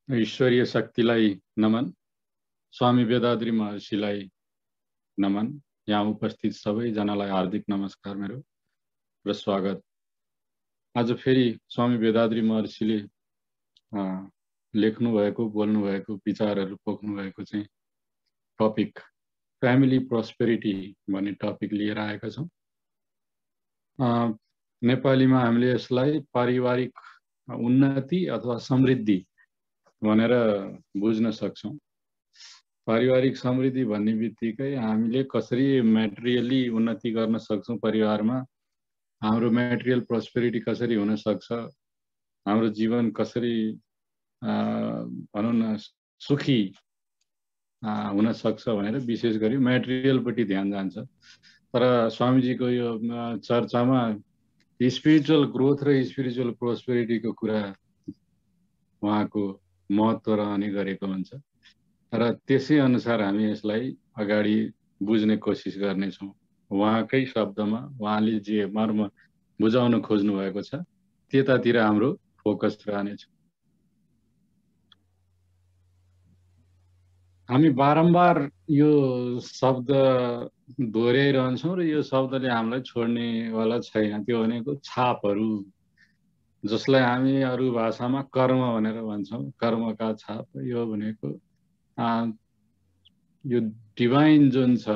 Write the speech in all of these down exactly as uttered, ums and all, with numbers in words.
ईश्वरीय शक्तिलाई नमन, स्वामी वेदाद्री महर्षिलाई नमन। यहाँ उपस्थित सबैजनालाई हार्दिक नमस्कार मेरो र स्वागत। आज फेरि स्वामी वेदाद्री महर्षिले लेख्नु भएको बोल्नु भएको विचारहरू पोख्नु भएको चाहिँ टपिक फ्यामिली प्रोस्पेरिटी भन्ने टपिक लिएर आएका छौँ। नेपालीमा हामीले यसलाई पारिवारिक उन्नति अथवा समृद्धि भनेर बुझ्न सक्छौं। पारिवारिक समृद्धि भन्ने बित्तिकै हामीले कसरी म्याटेरियली उन्नति गर्न सक्छौं, परिवारमा हाम्रो म्याटेरियल प्रोस्पेरिटी कसरी हुन सक्छ, हाम्रो जीवन कसरी भनौं न सुखी हुन सक्छ भनेर विशेष गरी म्याटेरियलपट्टि ध्यान जान्छ। तर स्वामीजीको यो चर्चामा स्पिरिचुअल ग्रोथ र स्पिरिचुअल प्रोस्पेरिटीको कुरा उहाँको महत्व रहने गरेको हुन्छ र त्यसै अनुसार हामी यसलाई अगाडि बुझ्ने कोसिस गर्नेछौँ। उहाँकै शब्दमा उहाँले जे मर्म बुझाउन खोज्नु भएको छ त्यतातिर हाम्रो फोकस रहनेछ। हामी बारम्बार यो शब्द दोहोऱ्याइरहन्छौँ र यो शब्दले हामीलाई छोड्ने वाला छैन। त्यो भनेको छापहरू, जसलाई हामी अरू भाषामा कर्म भनेर भन्छौँ। कर्मका छाप, यो भनेको यो डिभाइन जुन छ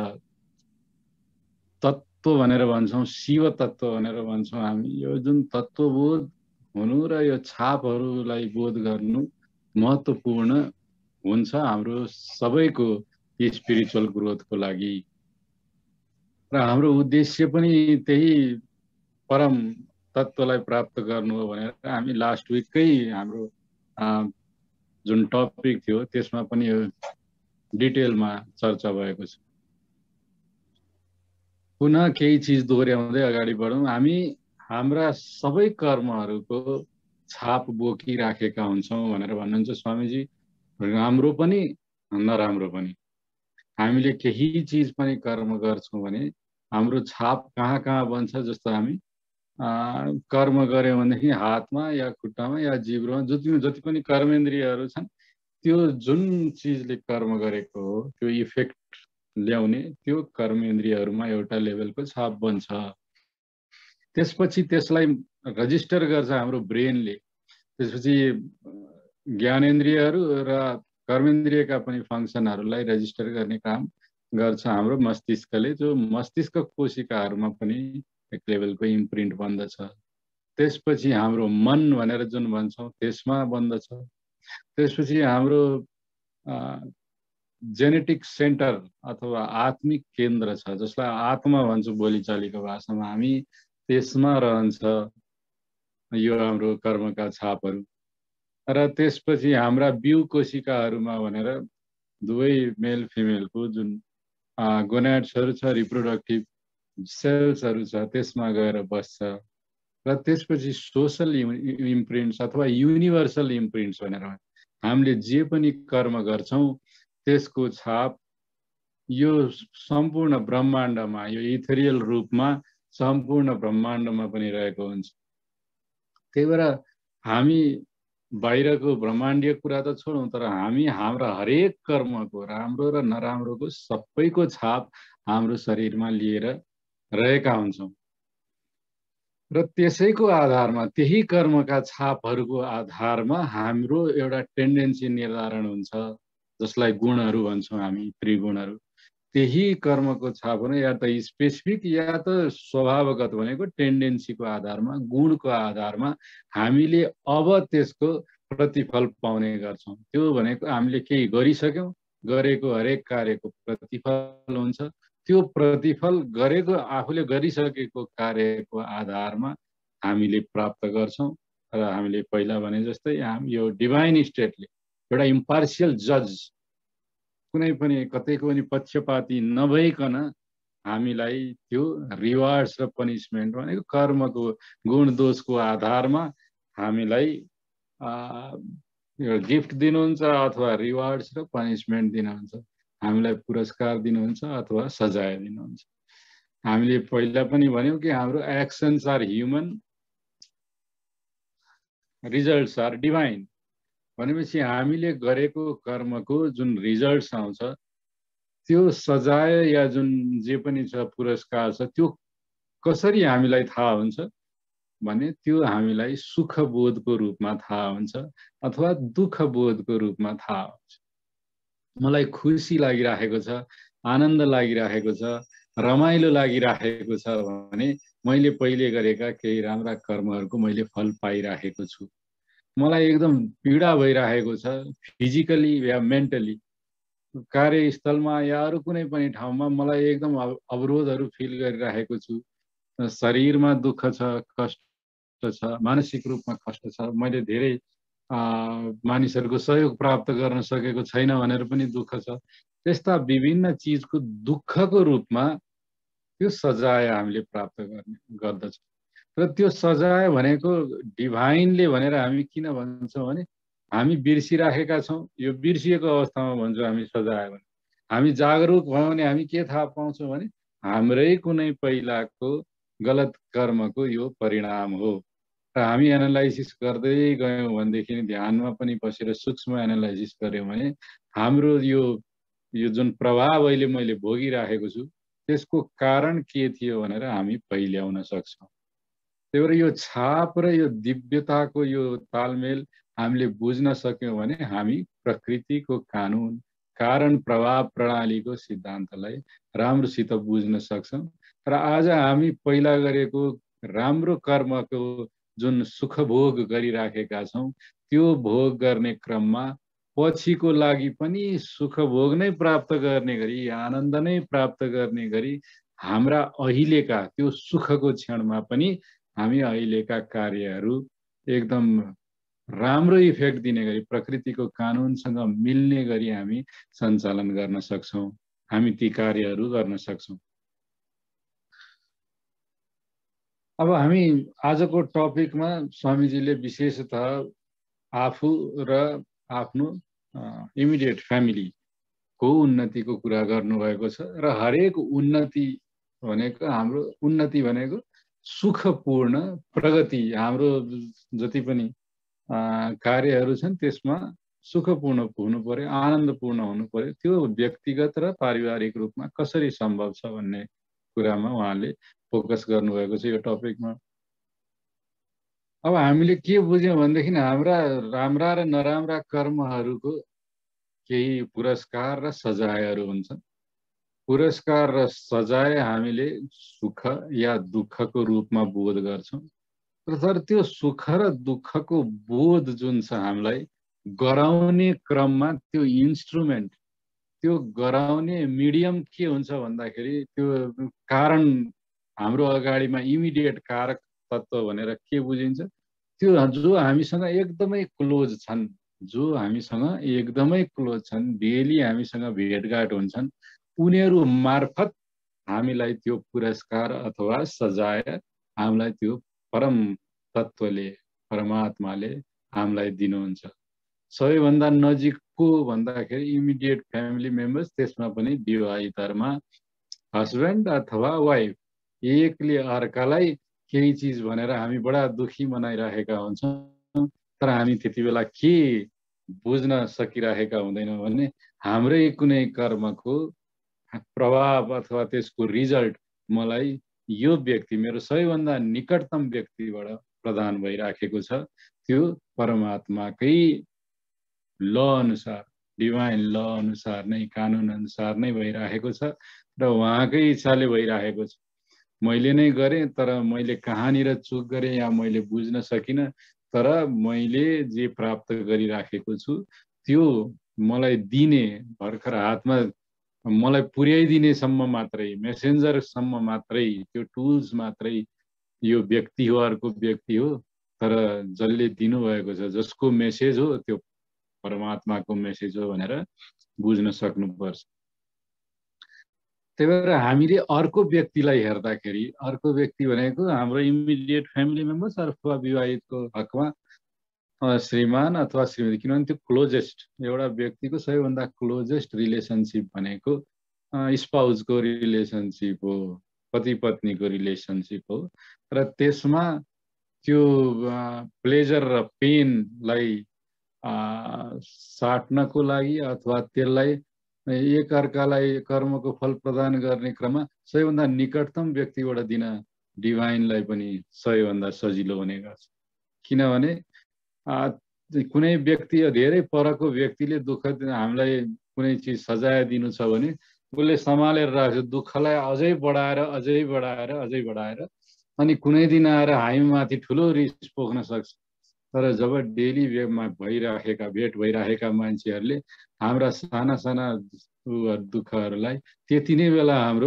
तत्त्व भनेर भन्छौँ, शिव तत्त्व भनेर भन्छौँ हामी। यो जुन तत्त्वबोध हुनु र यो छापहरूलाई बोध गर्नु महत्त्वपूर्ण हुन्छ हाम्रो सबैको स्पिरिचुअल ग्रोथको लागि। र हाम्रो उद्देश्य पनि त्यही परम तत्त्वलाई प्राप्त गर्नु हो भनेर हामी लास्ट विककै हाम्रो जुन टपिक थियो त्यसमा पनि यो डिटेलमा चर्चा भएको छ। पुनः केही चिज दोहोऱ्याउँदै अगाडि बढौँ। हामी हाम्रा सबै कर्महरूको छाप बोकिराखेका हुन्छौँ भनेर भन्नुहुन्छ स्वामीजी। राम्रो पनि नराम्रो पनि हामीले केही चिज पनि कर्म गर्छौँ भने हाम्रो छाप कहाँ कहाँ बन्छ। जस्तो हामी कर्म गर्यौं भनेदेखि हातमा या खुट्टामा या जिब्रोमा जति जति पनि कर्मेन्द्रियहरू छन् त्यो जुन चिजले कर्म गरेको हो त्यो इफेक्ट ल्याउने त्यो कर्मेन्द्रियहरूमा एउटा लेभलको छाप बन्छ। त्यसपछि त्यसलाई रजिस्टर गर्छ हाम्रो ब्रेनले। त्यसपछि ज्ञानेन्द्रियहरू र कर्मेन्द्रियका पनि फङ्सनहरूलाई रजिस्टर गर्ने काम गर्छ हाम्रो मस्तिष्कले, जो मस्तिष्क कोशिकाहरूमा पनि एक लेभलको इम्प्रिन्ट बन्दछ। त्यसपछि हाम्रो मन भनेर जुन भन्छौँ त्यसमा बन्दछ। त्यसपछि हाम्रो जेनेटिक सेन्टर अथवा आत्मिक केन्द्र छ, जसलाई आत्मा भन्छौँ बोलीचालीको भाषामा, हामी त्यसमा रहन्छ यो हाम्रो कर्मका छापहरू। र त्यसपछि हाम्रा बिउ कोशिकाहरूमा भनेर दुवै मेल फिमेलको जुन गोनाड्सहरू छ, रिप्रोडक्टिभ सेल्सहरू छ, त्यसमा गएर बस्छ। र त्यसपछि सोशल इम्प्रिन्ट्स अथवा युनिभर्सल इम्प्रिन्ट्स भनेर हामीले जे पनि कर्म गर्छौँ त्यसको छाप यो सम्पूर्ण ब्रह्माण्डमा, यो इथेरियल रूपमा सम्पूर्ण ब्रह्माण्डमा पनि रहेको हुन्छ। त्यही भएर हामी बाहिरको ब्रह्माण्डीय कुरा त छोडौँ, तर हामी हाम्रा हरेक कर्मको राम्रो र नराम्रोको सबैको छाप हाम्रो शरीरमा लिएर रहेका हुन्छौँ। र त्यसैको आधारमा, त्यही कर्मका छापहरूको आधारमा हाम्रो एउटा टेन्डेन्सी निर्धारण हुन्छ, जसलाई गुणहरू भन्छौँ हामी, त्रिगुणहरू। त्यही कर्मको छाप हो या त स्पेसिफिक या त स्वभावगत भनेको टेन्डेन्सीको आधारमा, गुणको आधारमा हामीले अब त्यसको प्रतिफल पाउने गर्छौँ। त्यो भनेको हामीले केही गरिसक्यौँ, गरेको हरेक कार्यको प्रतिफल हुन्छ। त्यो प्रतिफल गरेको आफूले गरिसकेको कार्यको आधारमा हामीले प्राप्त गर्छौँ। र हामीले पहिला भने जस्तै यो डिभाइन स्टेटले एउटा इम्पार्सियल जज, कुनै पनि कतैको पनि पक्षपाती नभइकन हामीलाई त्यो रिवार्ड्स र पनिसमेन्ट भनेको कर्मको गुण दोषको आधारमा हामीलाई गिफ्ट दिनुहुन्छ अथवा रिवार्ड्स र पनिसमेन्ट दिनुहुन्छ, हामीलाई पुरस्कार दिनुहुन्छ अथवा सजाय दिनुहुन्छ। हामीले पहिला पनि भन्यौं कि हाम्रो actions are human, results are divine. भनेपछि हामीले गरेको कर्मको जुन रिजल्ट्स आउँछ त्यो सजाय या जुन जे पनि छ पुरस्कार छ त्यो कसरी हामीलाई थाहा हुन्छ भने त्यो हामीलाई सुख बोधको रूपमा थाहा हुन्छ अथवा दुःख बोधको रूपमा थाहा हुन्छ। मलाई खुसी लागिरहेको छ, आनन्द लागिरहेको छ, रमाइलो लागिरहेको छ भने मैले पहिले गरेका केही राम्रा कर्महरूको मैले फल पाइरहेको छु। मलाई एकदम पीडा भइरहेको छ फिजिकली या मेन्टली, कार्यस्थलमा या अरू कुनै पनि ठाउँमा मलाई एकदम अवरोधहरू फिल गरिरहेको छु, शरीरमा दुःख छ, कष्ट छ, मानसिक रूपमा कष्ट छ, मैले धेरै मानिसहरूको सहयोग प्राप्त गर्न सकेको छैन भनेर पनि दुःख छ। त्यस्ता विभिन्न चिजको दुःखको रूपमा त्यो सजाय हामीले प्राप्त गर्ने गर्दछ। र त्यो सजाय भनेको डिभाइनले भनेर हामी किन भन्छौँ भने हामी बिर्सिराखेका छौँ, यो बिर्सिएको अवस्थामा भन्छौँ हामी सजाय भने। हामी जागरुक भयौँ भने हामी के थाहा पाउँछौँ भने हाम्रै कुनै पहिलाको गलत कर्मको यो परिणाम हो। र हामी एनालाइसिस गर्दै गयौँ भनेदेखि ध्यानमा पनि बसेर सूक्ष्म एनालाइसिस गऱ्यौँ भने हाम्रो यो यो जुन प्रभाव अहिले मैले भोगिराखेको छु त्यसको कारण के थियो भनेर हामी पहिल्याउन सक्छौँ। त्यही भएर यो छाप र यो दिव्यताको यो तालमेल हामीले बुझ्न सक्यौँ भने हामी प्रकृतिको कानुन, कारण प्रभाव प्रणालीको सिद्धान्तलाई राम्रोसित बुझ्न सक्छौँ। र आज हामी पहिला गरेको राम्रो कर्मको जुन सुख भोग गरिराखेका छौँ त्यो भोग गर्ने क्रममा पछिको लागि पनि सुख भोग नै प्राप्त गर्ने गरी, आनन्द नै प्राप्त गर्ने गरी हाम्रा अहिलेका त्यो सुखको क्षणमा पनि हामी अहिलेका कार्यहरू एकदम राम्रो इफेक्ट दिने गरी प्रकृतिको कानुनसँग मिल्ने गरी हामी सञ्चालन गर्न सक्छौँ, हामी ती कार्यहरू गर्न सक्छौँ। अब हामी आजको टपिकमा स्वामीजीले विशेषतः आफू र आफ्नो इमिडिएट फ्यामिलीको उन्नतिको कुरा गर्नुभएको छ। र हरेक उन्नति भनेको हाम्रो उन्नति भनेको सुखपूर्ण प्रगति, हाम्रो जति पनि कार्यहरू छन् त्यसमा सुखपूर्ण हुनु पर्यो, आनन्दपूर्ण हुनु पर्यो। त्यो व्यक्तिगत र पारिवारिक रूपमा कसरी सम्भव छ भन्ने कुरामा उहाँले फोकस गर्नुभएको छ यो टपिकमा। अब हामीले के बुझ्यौँ भनेदेखि हाम्रा राम्रा र नराम्रा कर्महरूको केही पुरस्कार र सजायहरू हुन्छन्। पुरस्कार र सजाय हामीले सुख या दुःखको रूपमा बोध गर्छौँ। तर त्यो सुख र दुःखको बोध जुन छ हामीलाई गराउने क्रममा त्यो इन्स्ट्रुमेन्ट, त्यो गराउने मिडियम के हुन्छ भन्दाखेरि त्यो कारण हाम्रो अगाडिमा इमिडिएट कारक तत्त्व भनेर के बुझिन्छ, त्यो जो हामीसँग एकदमै क्लोज छन्, जो हामीसँग एकदमै क्लोज छन्, डेली हामीसँग भेटघाट हुन्छन्, उनीहरू मार्फत हामीलाई त्यो पुरस्कार अथवा सजाय हामीलाई त्यो परम तत्त्वले, परमात्माले हामीलाई दिनुहुन्छ। सबैभन्दा नजिकको भन्दाखेरि इमिडिएट फ्यामिली मेम्बर्स, त्यसमा पनि विवाहितहरूमा हस्बेन्ड अथवा वाइफ, एकले अर्कालाई केही चिज भनेर हामी बडा दुखी मनाइरहेका हुन्छौँ। तर हामी त्यति बेला के बुझ्न सकिरहेका हुँदैनौँ भने हाम्रै कुनै कर्मको प्रभाव अथवा त्यसको रिजल्ट मलाई यो व्यक्ति, मेरो सबैभन्दा निकटतम व्यक्तिबाट प्रदान भइराखेको छ। त्यो परमात्माकै ल अनुसार, डिभाइन ल अनुसार नै, कानुन अनुसार नै भइराखेको छ र उहाँकै इच्छाले भइराखेको छ। मैले नै गरेँ तर मैले कहाँनिर चुक गरेँ या मैले बुझ्न सकिनँ, तर मैले जे प्राप्त गरिराखेको छु त्यो मलाई दिने, भर्खर हातमा मलाई पुर्याइदिनेसम्म मात्रै, मेसेन्जरसम्म मात्रै, त्यो टुल्स मात्रै यो व्यक्ति हो, अर्को व्यक्ति हो, तर जसले दिनुभएको छ, जसको मेसेज हो त्यो परमात्माको मेसेज हो भनेर बुझ्न सक्नुपर्छ। त्यही भएर हामीले अर्को व्यक्तिलाई हेर्दाखेरि, अर्को व्यक्ति भनेको हाम्रो इमिडिएट फ्यामिली मेम्बर्स अथवा विवाहितको हकमा श्रीमान अथवा श्रीमती, किनभने त्यो क्लोजेस्ट, एउटा व्यक्तिको सबैभन्दा क्लोजेस्ट रिलेसनसिप भनेको स्पाउसको रिलेसनसिप हो, पति पत्नीको रिलेसनसिप हो। र त्यसमा त्यो प्लेजर र पेनलाई साट्नको लागि अथवा त्यसलाई एक अर्कालाई कर्मको फल प्रदान गर्ने क्रममा सबैभन्दा निकटतम व्यक्तिबाट दिन डिभाइनलाई पनि सबैभन्दा सजिलो हुने गर्छ। किनभने कुनै व्यक्ति धेरै परको व्यक्तिले दुःख हामीलाई कुनै चिज सजाय दिनु छ भने उसले सम्हालेर राख्छ, दुःखलाई अझै बढाएर अझै बढाएर अझै बढाएर अनि कुनै दिन आएर हामीमाथि ठुलो रिस पोख्न सक्छ। तर जब डेली वेमा भइराखेका भेट भइराखेका मान्छेहरूले हाम्रा साना साना दुःखहरूलाई त्यति नै बेला हाम्रो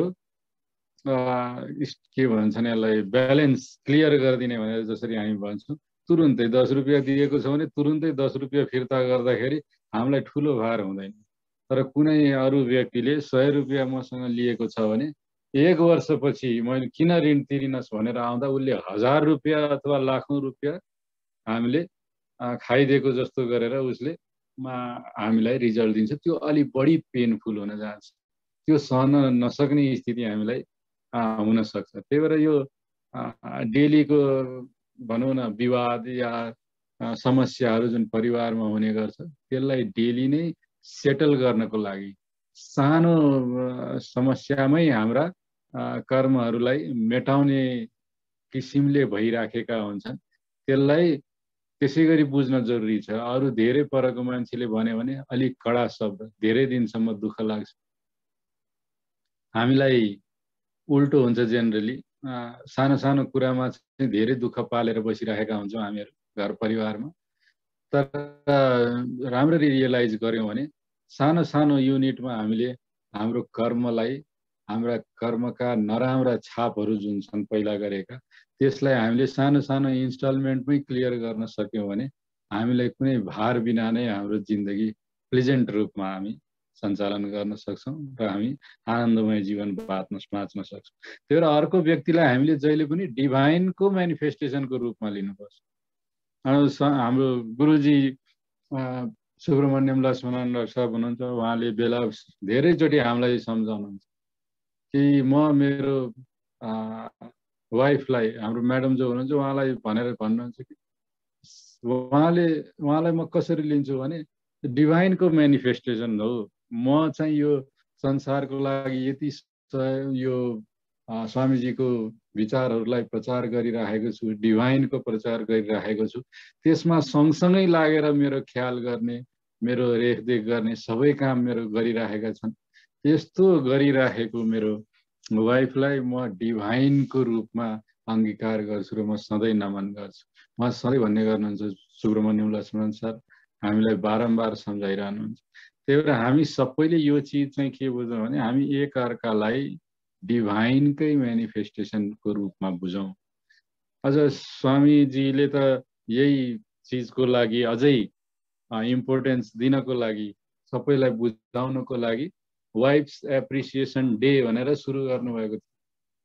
के भन्छन् यसलाई ब्यालेन्स क्लियर गरिदिने भनेर जसरी हामी भन्छौँ, तुरुन्तै दस रुपियाँ दिएको छ भने तुरुन्तै दस रुपियाँ फिर्ता गर्दाखेरि हामीलाई ठुलो भार हुँदैन। तर कुनै अरू व्यक्तिले सय रुपियाँ मसँग लिएको छ भने एक वर्षपछि मैले किन ऋण तिरिनस् भनेर आउँदा उसले हजार रुपियाँ अथवा लाखौँ रुपियाँ हामीले खाइदिएको जस्तो गरेर उसले हामीलाई रिजल्ट दिन्छ। त्यो अलि बढी पेनफुल हुन जान्छ, त्यो सहन नसक्ने स्थिति हामीलाई हुन सक्छ। त्यही भएर यो डेलीको भनौँ न विवाद या समस्याहरू जुन परिवारमा हुने गर्छ त्यसलाई डेली नै सेटल गर्नको लागि सानो समस्यामै हाम्रा कर्महरूलाई मेटाउने किसिमले भइराखेका हुन्छन्। त्यसलाई त्यसै गरी बुझ्न जरुरी छ। अरू धेरै परको मान्छेले भन्यो भने अलिक कडा शब्द, धेरै दिनसम्म दुःख लाग्छ। हामीलाई उल्टो हुन्छ, जेनरली सानो सानो कुरामा चाहिँ धेरै दुःख पालेर बसिरहेका हुन्छौँ हामीहरू घर परिवारमा। तर राम्ररी रियलाइज गर्यौँ भने सानो सानो युनिटमा हामीले हाम्रो कर्मलाई, हाम्रा कर्मका नराम्रा छापहरू जुन छन् पहिला गरेका, त्यसलाई हामीले सानो सानो इन्स्टलमेन्टमै क्लियर गर्न सक्यौँ भने हामीलाई कुनै भार बिना नै हाम्रो जिन्दगी प्लेजेन्ट रूपमा हामी सञ्चालन गर्न सक्छौँ र हामी आनन्दमय जीवन बाँच्न बाँच्न सक्छौँ। त्यही भएर अर्को व्यक्तिलाई हामीले जहिले पनि डिभाइनको मेनिफेस्टेसनको रूपमा लिनुपर्छ। हाम्रो गुरुजी सुब्रमण्यम लक्ष्मण साहब हुनुहुन्छ, उहाँले बेला धेरैचोटि हामीलाई सम्झाउनुहुन्छ कि म मेरो वाइफलाई, हाम्रो म्याडम जो हुनुहुन्छ उहाँलाई भनेर भन्नुहुन्छ कि उहाँले उहाँलाई म कसरी लिन्छु भने डिभाइनको मेनिफेस्टेसन हो। म चाहिँ यो संसारको लागि यति यो स्वामीजीको विचारहरूलाई प्रचार गरिराखेको छु, डिभाइनको प्रचार गरिराखेको छु, त्यसमा सँगसँगै लागेर मेरो ख्याल गर्ने, मेरो रेखदेख गर्ने सबै काम मेरो गरिराखेका छन्। यस्तो गरिराखेको मेरो वाइफलाई म डिभाइनको रूपमा अंगीकार गर्छु र म सधैँ नमन गर्छु। उहाँ सधैँ भन्ने गर्नुहुन्छ, सुब्रमण्यम लक्ष्मण सर हामीलाई बारम्बार सम्झाइरहनुहुन्छ। त्यही भएर हामी सबैले यो चिज चाहिँ के बुझौँ भने हामी एक अर्कालाई डिभाइनकै मेनिफेस्टेसनको रूपमा बुझौँ। अझ स्वामीजीले त यही चिजको लागि अझै इम्पोर्टेन्स दिनको लागि, सबैलाई बुझाउनको लागि वाइफ्स एप्रिसिएसन डे भनेर सुरु गर्नुभएको थियो।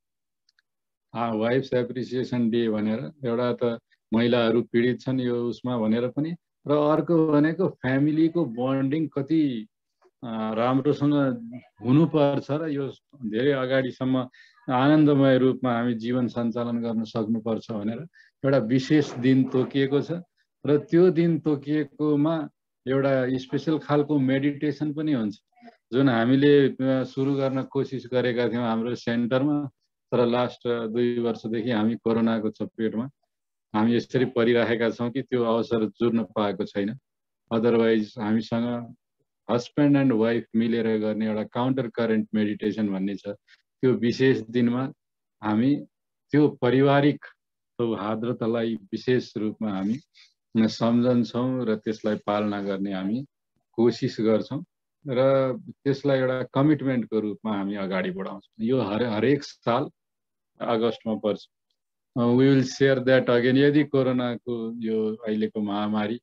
वाइफ्स एप्रिसिएसन डे भनेर एउटा त महिलाहरू पीडित छन् यो उसमा भनेर पनि, र अर्को भनेको फ्यामिलीको बन्डिङ कति राम्रोसँग हुनुपर्छ र यो धेरै अगाडिसम्म आनन्दमय रूपमा हामी जीवन सञ्चालन गर्न सक्नुपर्छ भनेर एउटा विशेष दिन तोकिएको छ। र त्यो दिन तोकिएकोमा एउटा स्पेशल खालको मेडिटेसन पनि हुन्छ जुन हामीले सुरु गर्न कोसिस गरेका थियौँ हाम्रो सेन्टरमा। तर लास्ट दुई वर्षदेखि हामी कोरोनाको चपेटमा हामी यसरी परिरहेका छौँ कि त्यो अवसर जुर्न पाएको छैन। अदरवाइज हामीसँग हस्बेन्ड एन्ड वाइफ मिलेर गर्ने एउटा काउन्टर करेन्ट मेडिटेसन भन्ने छ। त्यो विशेष दिनमा हामी त्यो पारिवारिक सौहार्दतालाई विशेष रूपमा हामी सम्झन्छौँ र त्यसलाई पालना गर्ने हामी कोसिस गर्छौँ र त्यसलाई एउटा कमिटमेन्टको रूपमा हामी अगाडि बढाउँछौँ। यो हर हरेक साल अगस्टमा पर्छ। We will share that again. यदि कोरोनाको यो अहिलेको महामारी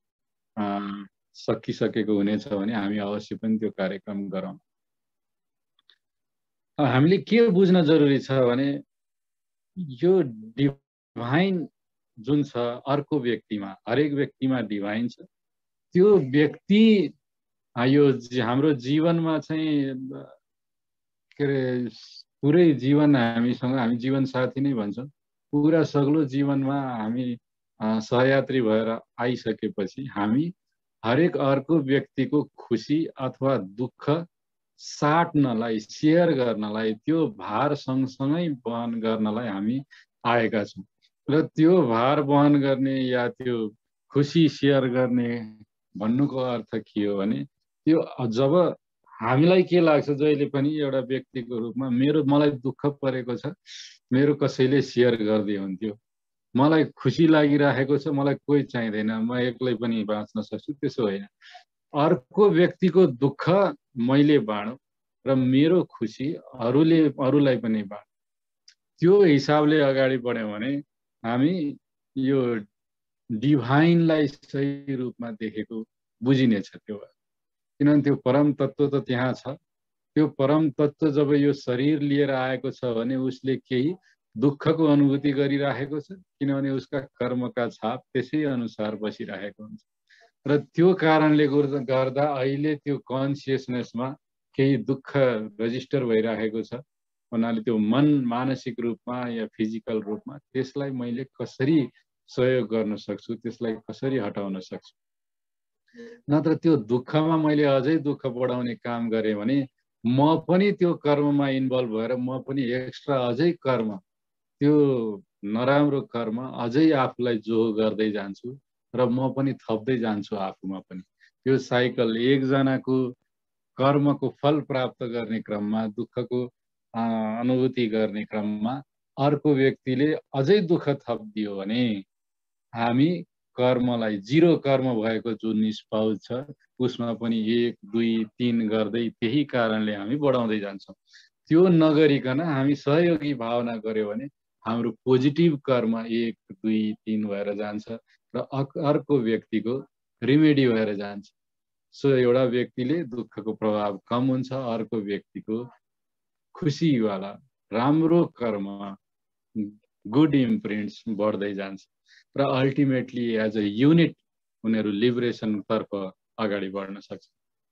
सकिसकेको हुनेछ भने हामी अवश्य पनि त्यो कार्यक्रम गरौँ। हामीले के बुझ्न जरुरी छ भने यो डिभाइन जुन छ अर्को व्यक्तिमा, हरेक व्यक्तिमा डिभाइन छ। त्यो व्यक्ति यो हाम्रो जीवनमा चाहिँ के अरे पुरै जीवन हामीसँग, हामी जीवन साथी नै भन्छौँ, पुरा सग्लो जीवनमा हामी सहयात्री भएर आइसकेपछि हामी हरेक अर्को व्यक्तिको खुसी अथवा दुःख साट्नलाई, सेयर गर्नलाई, त्यो भार सँगसँगै वहन गर्नलाई हामी आएका छौँ। र त्यो भार वहन गर्ने या त्यो खुसी सेयर गर्ने भन्नुको अर्थ के हो भने, त्यो जब हामीलाई के लाग्छ जहिले पनि एउटा व्यक्तिको रूपमा, मेरो मलाई दुःख परेको छ, मेरो कसैले सेयर गरिदियो हुन्थ्यो, मलाई खुसी लागिरहेको छ, मलाई कोही चाहिँदैन, म एक्लै पनि बाँच्न सक्छु, त्यसो होइन। अर्को व्यक्तिको दुःख मैले बाँडौँ र मेरो खुसी अरूले अरूलाई पनि बाँड, त्यो हिसाबले अगाडि बढ्यौँ भने हामी यो डिभाइनलाई सही रूपमा देखेको बुझिनेछ। त्यो किनभने त्यो परम तत्त्व त त्यहाँ छ। त्यो परम तत्त्व जब यो शरीर लिएर आएको छ भने उसले केही दुःखको अनुभूति गरिराखेको छ, किनभने उसका कर्मका छाप त्यसै अनुसार बसिरहेको हुन्छ। र त्यो कारणले गर्दा अहिले त्यो कन्सियसनेसमा केही दुःख रजिस्टर भइरहेको छ भन्नाले त्यो मन मानसिक रूपमा या फिजिकल रूपमा त्यसलाई मैले कसरी सहयोग गर्न सक्छु, त्यसलाई कसरी हटाउन सक्छु। नत्र त्यो दुःखमा मैले अझै दुःख बढाउने काम गरेँ भने म पनि त्यो कर्ममा इन्भल्भ भएर म पनि एक्स्ट्रा अझै कर्म, त्यो नराम्रो कर्म अझै आफूलाई जोहो गर्दै जान्छु र म पनि थप्दै जान्छु आफूमा पनि। त्यो साइकल एकजनाको कर्मको फल प्राप्त गर्ने क्रममा, दुःखको अनुभूति गर्ने क्रममा अर्को व्यक्तिले अझै दुःख थपिदियो भने हामी कर्मलाई, जिरो कर्म भएको जुन स्पाउस छ उसमा पनि एक दुई तीन गर्दै त्यही कारणले हामी बढाउँदै जान्छौँ। त्यो नगरिकन हामी सहयोगी भावना गर्यो भने हाम्रो पोजिटिभ कर्म एक दुई तीन भएर जान्छ र अर्को व्यक्तिको रिमेडी भएर जान्छ। सो एउटा व्यक्तिले दुःखको प्रभाव कम हुन्छ, अर्को व्यक्तिको खुसीवाला राम्रो कर्म, गुड इम्प्रिन्ट्स बढ्दै जान्छ र अल्टिमेटली एज अ युनिट उनीहरू लिबरेसनतर्फ अगाडि बढ्न सक्छ।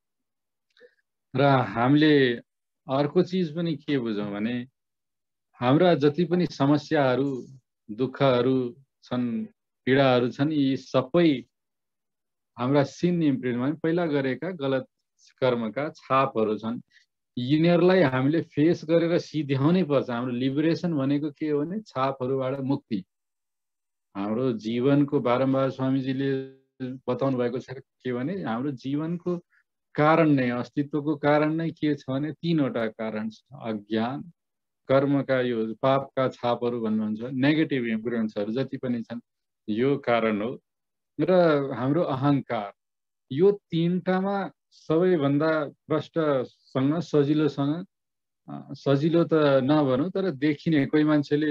र हामीले अर्को चिज पनि के बुझौँ भने हाम्रा जति पनि समस्याहरू, दुःखहरू छन्, पीडाहरू छन्, यी सबै हाम्रा सिन इम्प्रिन्टमा पहिला गरेका गलत कर्मका छापहरू छन्। यिनीहरूलाई हामीले फेस गरेर सिध्याउनै पर्छ। हाम्रो लिबरेसन भनेको के हो भने छापहरूबाट मुक्ति। हाम्रो जीवनको बारम्बार स्वामीजीले बताउनु भएको छ के भने हाम्रो जीवनको कारण नै, अस्तित्वको कारण नै के छ भने तीनवटा कारण छ। अज्ञान, कर्मका यो पापका छापहरू भन्नुहुन्छ, नेगेटिभ इन्फ्लुएन्सहरू जति पनि छन् यो कारण हो, र हाम्रो अहङ्कार। यो तीनटामा सबैभन्दा प्रष्टसँग, सजिलोसँग, सजिलो त नभनौँ तर देखिने, कोही मान्छेले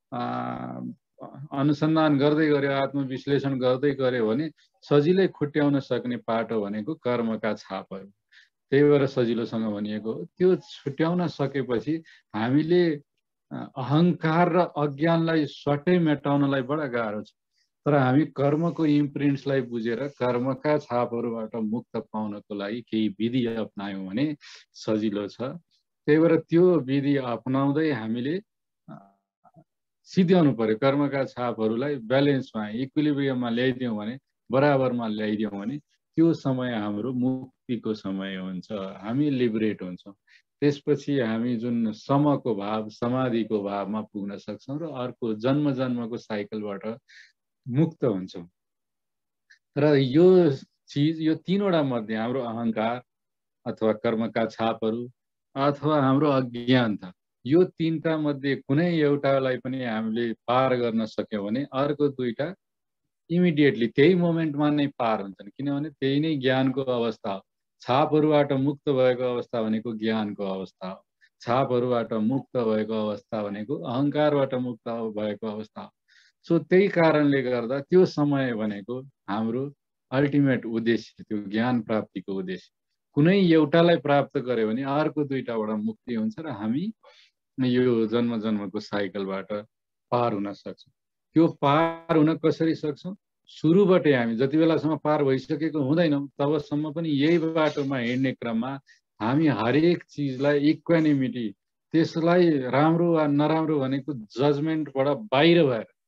अनुसन्धान गर्दै गऱ्यो, आत्मविश्लेषण गर्दै गऱ्यो भने सजिलै खुट्याउन सक्ने पाटो भनेको कर्मका छापहरू। त्यही भएर सजिलोसँग भनिएको हो। त्यो छुट्याउन सकेपछि हामीले अहङ्कार र अज्ञानलाई स्वाटै मेटाउनलाई बडा गाह्रो छ। तर हामी कर्मको इम्प्रिन्ट्सलाई बुझेर कर्मका छापहरूबाट मुक्त पाउनको लागि केही विधि अपनायौँ भने सजिलो छ। त्यही भएर त्यो विधि अपनाउँदै हामीले सिध्याउनु पर्यो। कर्मका छापहरूलाई ब्यालेन्समा, इक्विलिब्रियममा ल्याइदियौँ भने, बराबरमा ल्याइदियौँ भने त्यो समय हाम्रो मुक्तिको समय हुन्छ, हामी लिबरेट हुन्छौँ। त्यसपछि हामी जुन समको भाव, समाधिको भावमा पुग्न सक्छौँ र अर्को जन्म जन्मको साइकलबाट मुक्त हुन्छौँ। र यो चिज, यो तीनवटा मध्ये हाम्रो अहङ्कार अथवा कर्मका छापहरू अथवा हाम्रो अज्ञानता, यो तीनटा मध्ये कुनै एउटालाई पनि हामीले पार गर्न सक्यौँ भने अर्को दुईटा इमिडिएटली त्यही मोमेन्टमा नै पार हुन्छन्। किनभने त्यही नै ज्ञानको अवस्था हो। छापहरूबाट मुक्त भएको अवस्था भनेको ज्ञानको अवस्था हो। छापहरूबाट मुक्त भएको अवस्था भनेको अहङ्कारबाट मुक्त भएको अवस्था हो। सो त्यही कारणले गर्दा त्यो समय भनेको हाम्रो अल्टिमेट उद्देश्य, त्यो ज्ञान प्राप्तिको उद्देश्य। कुनै एउटालाई प्राप्त गर्यो भने अर्को दुईटाबाट मुक्ति हुन्छ र हामी यो जन्म जन्मको साइकलबाट पार हुन सक्छौँ। त्यो पार हुन कसरी सक्छौँ? सुरुबाटै हामी जति बेलासम्म पार भइसकेको हुँदैनौँ तबसम्म पनि यही बाटोमा हिँड्ने क्रममा हामी हरेक चिजलाई इक्वानिमिटी, त्यसलाई राम्रो वा नराम्रो भनेको जजमेन्टबाट बाहिर भएर,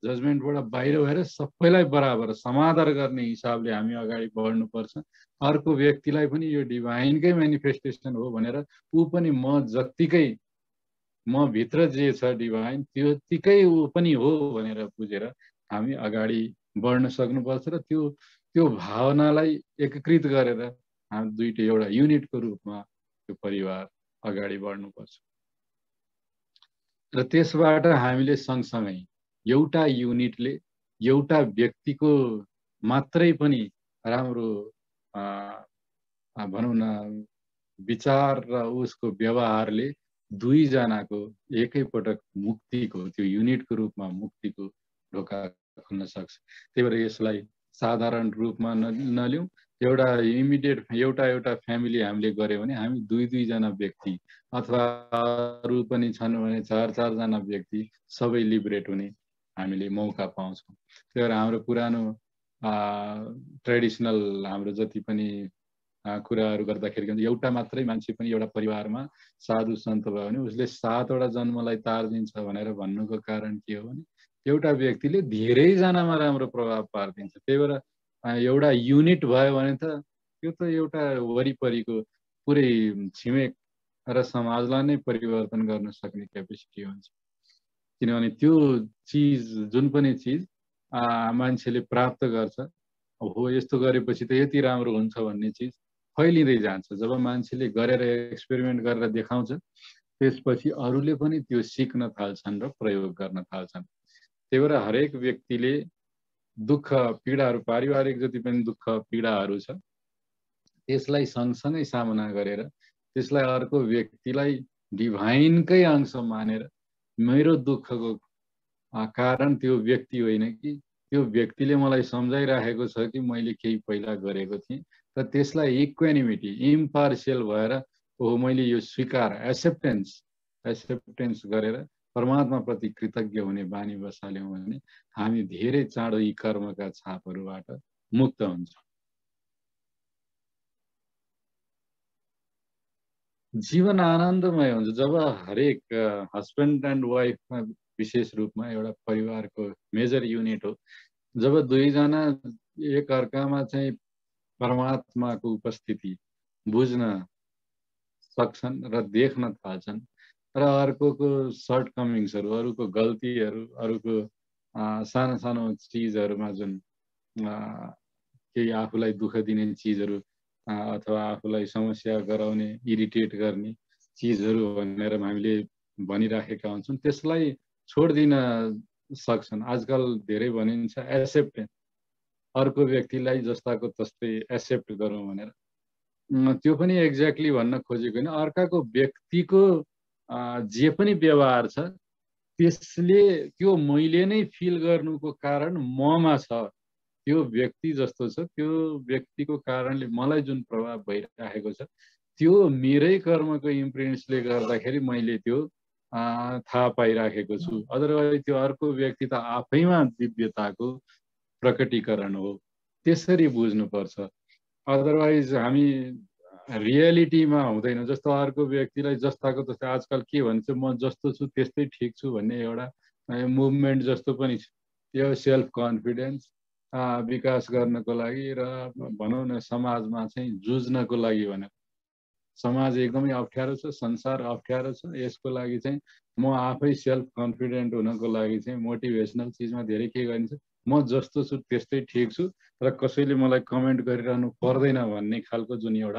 जजमेन्टबाट बाहिर भएर सबैलाई बराबर समादर गर्ने हिसाबले हामी अगाडि बढ्नुपर्छ। अर्को व्यक्तिलाई पनि यो डिभाइनकै मेनिफेस्टेसन हो भनेर ऊ पनि म जत्तिकै म भित्र जे छ डिभाइन त्यतिकै ऊ पनि हो भनेर बुझेर हामी अगाडि बढ्न सक्नुपर्छ र त्यो त्यो भावनालाई एकीकृत गरेर हामी दुईटै एउटा युनिटको रूपमा त्यो परिवार अगाडि बढ्नुपर्छ। र त्यसबाट हामीले सँगसँगै एउटा युनिटले एउटा व्यक्तिको मात्रै पनि राम्रो भनौँ न विचार र उसको व्यवहारले दुईजनाको एकैपटक मुक्तिको त्यो युनिटको रूपमा मुक्तिको ढोका खुल्न सक्छ। त्यही भएर यसलाई साधारण रूपमा नलिउँ। एउटा इमिडिएट एउटा एउटा फ्यामिली हामीले गऱ्यो भने हामी दुई दुईजना व्यक्ति अथवा अरू पनि छन् भने चार चारजना व्यक्ति सबै लिबरेट हुने हामीले मौका पाउँछौँ। त्यही भएर हाम्रो पुरानो ट्रेडिसनल हाम्रो जति पनि कुराहरू गर्दाखेरि एउटा मात्रै मान्छे पनि एउटा परिवारमा साधु सन्त भयो भने उसले सातवटा जन्मलाई तार दिन्छ भनेर भन्नुको कारण के हो भने एउटा व्यक्तिले धेरैजनामा राम्रो प्रभाव पारिदिन्छ। त्यही भएर एउटा युनिट भयो भने त त्यो त एउटा वरिपरिको पुरै छिमेक र समाजलाई नै परिवर्तन गर्न सक्ने क्यापेसिटी हुन्छ। किनभने त्यो चिज जुन पनि चिज मान्छेले प्राप्त गर्छ हो यस्तो गरेपछि त यति राम्रो हुन्छ भन्ने चिज फैलिँदै जान्छ। जब मान्छेले गरेर एक्सपेरिमेन्ट गरेर देखाउँछ त्यसपछि अरूले पनि त्यो सिक्न थाल्छन् र प्रयोग गर्न थाल्छन्। त्यही भएर हरेक व्यक्तिले दुःख पीडाहरू पारिवारिक जति पनि दुःख पीडाहरू छ त्यसलाई सँगसँगै सामना गरेर त्यसलाई अर्को व्यक्तिलाई डिभाइनकै अंश मानेर मेरो दुःखको कारण त्यो व्यक्ति होइन कि त्यो व्यक्तिले मलाई सम्झाइराखेको छ कि मैले केही पहिला गरेको थिएँ र त्यसलाई इक्वेनिमिटी इम्पार्सियल भएर हो मैले यो स्वीकार एक्सेप्टेन्स एक्सेप्टेन्स गरेर परमात्मा प्रति कृतज्ञ हुने बानी बसाल्यौँ भने हामी धेरै चाँडो यी कर्मका छापहरूबाट मुक्त हुन्छौँ। जीवन आनन्दमय हुन्छ जब हरेक हस्बेन्ड एन्ड वाइफमा विशेष रूपमा एउटा परिवारको मेजर युनिट हो जब दुईजना एक अर्कामा चाहिँ परमात्माको उपस्थिति बुझ्न सक्छन् र देख्न थाल्छन् र अर्कोको सर्टकमिङ्सहरू अरूको गल्तीहरू अरूको सानो सानो चिजहरूमा जुन केही आफूलाई दुःख दिने चिजहरू अथवा आफूलाई समस्या गराउने इरिटेट गर्ने चिजहरू भनेर हामीले भनिराखेका हुन्छौँ त्यसलाई छोडिदिन सक्छन्। आजकल धेरै भनिन्छ एक्सेप्टेन्स अर्को व्यक्तिलाई जस्ताको तस्तै एक्सेप्ट गरौँ भनेर त्यो पनि एक्ज्याक्टली भन्न खोजेको होइन। अर्काको व्यक्तिको जे पनि व्यवहार छ त्यसले त्यो मैले नै फिल गर्नुको कारण ममा छ त्यो व्यक्ति जस्तो छ त्यो व्यक्तिको कारणले मलाई जुन प्रभाव भइरहेको छ त्यो मेरै कर्मको इम्प्रिन्ट्सले गर्दाखेरि मैले त्यो थाहा पाइराखेको छु। अदरवाइज त्यो अर्को व्यक्ति त आफैमा दिव्यताको प्रकटीकरण हो त्यसरी बुझ्नुपर्छ। अदरवाइज हामी रियालिटीमा हुँदैन। जस्तो अर्को व्यक्तिलाई जस्ताको तस्तै आजकल के भन्छ म जस्तो छु त्यस्तै ठिक छु भन्ने एउटा मुभमेन्ट जस्तो पनि छ। यो सेल्फ कन्फिडेन्स विकास गर्नको लागि र भनौँ न समाजमा चाहिँ जुझ्नको लागि भनेर समाज एकदमै अप्ठ्यारो छ संसार अप्ठ्यारो छ यसको लागि चाहिँ म आफै सेल्फ कन्फिडेन्ट हुनको लागि चाहिँ मोटिभेसनल चिजमा धेरै के गरिन्छ म जस्तो छु त्यस्तै ठिक छु र कसैले मलाई कमेन्ट गरिरहनु पर्दैन भन्ने खालको जुन एउटा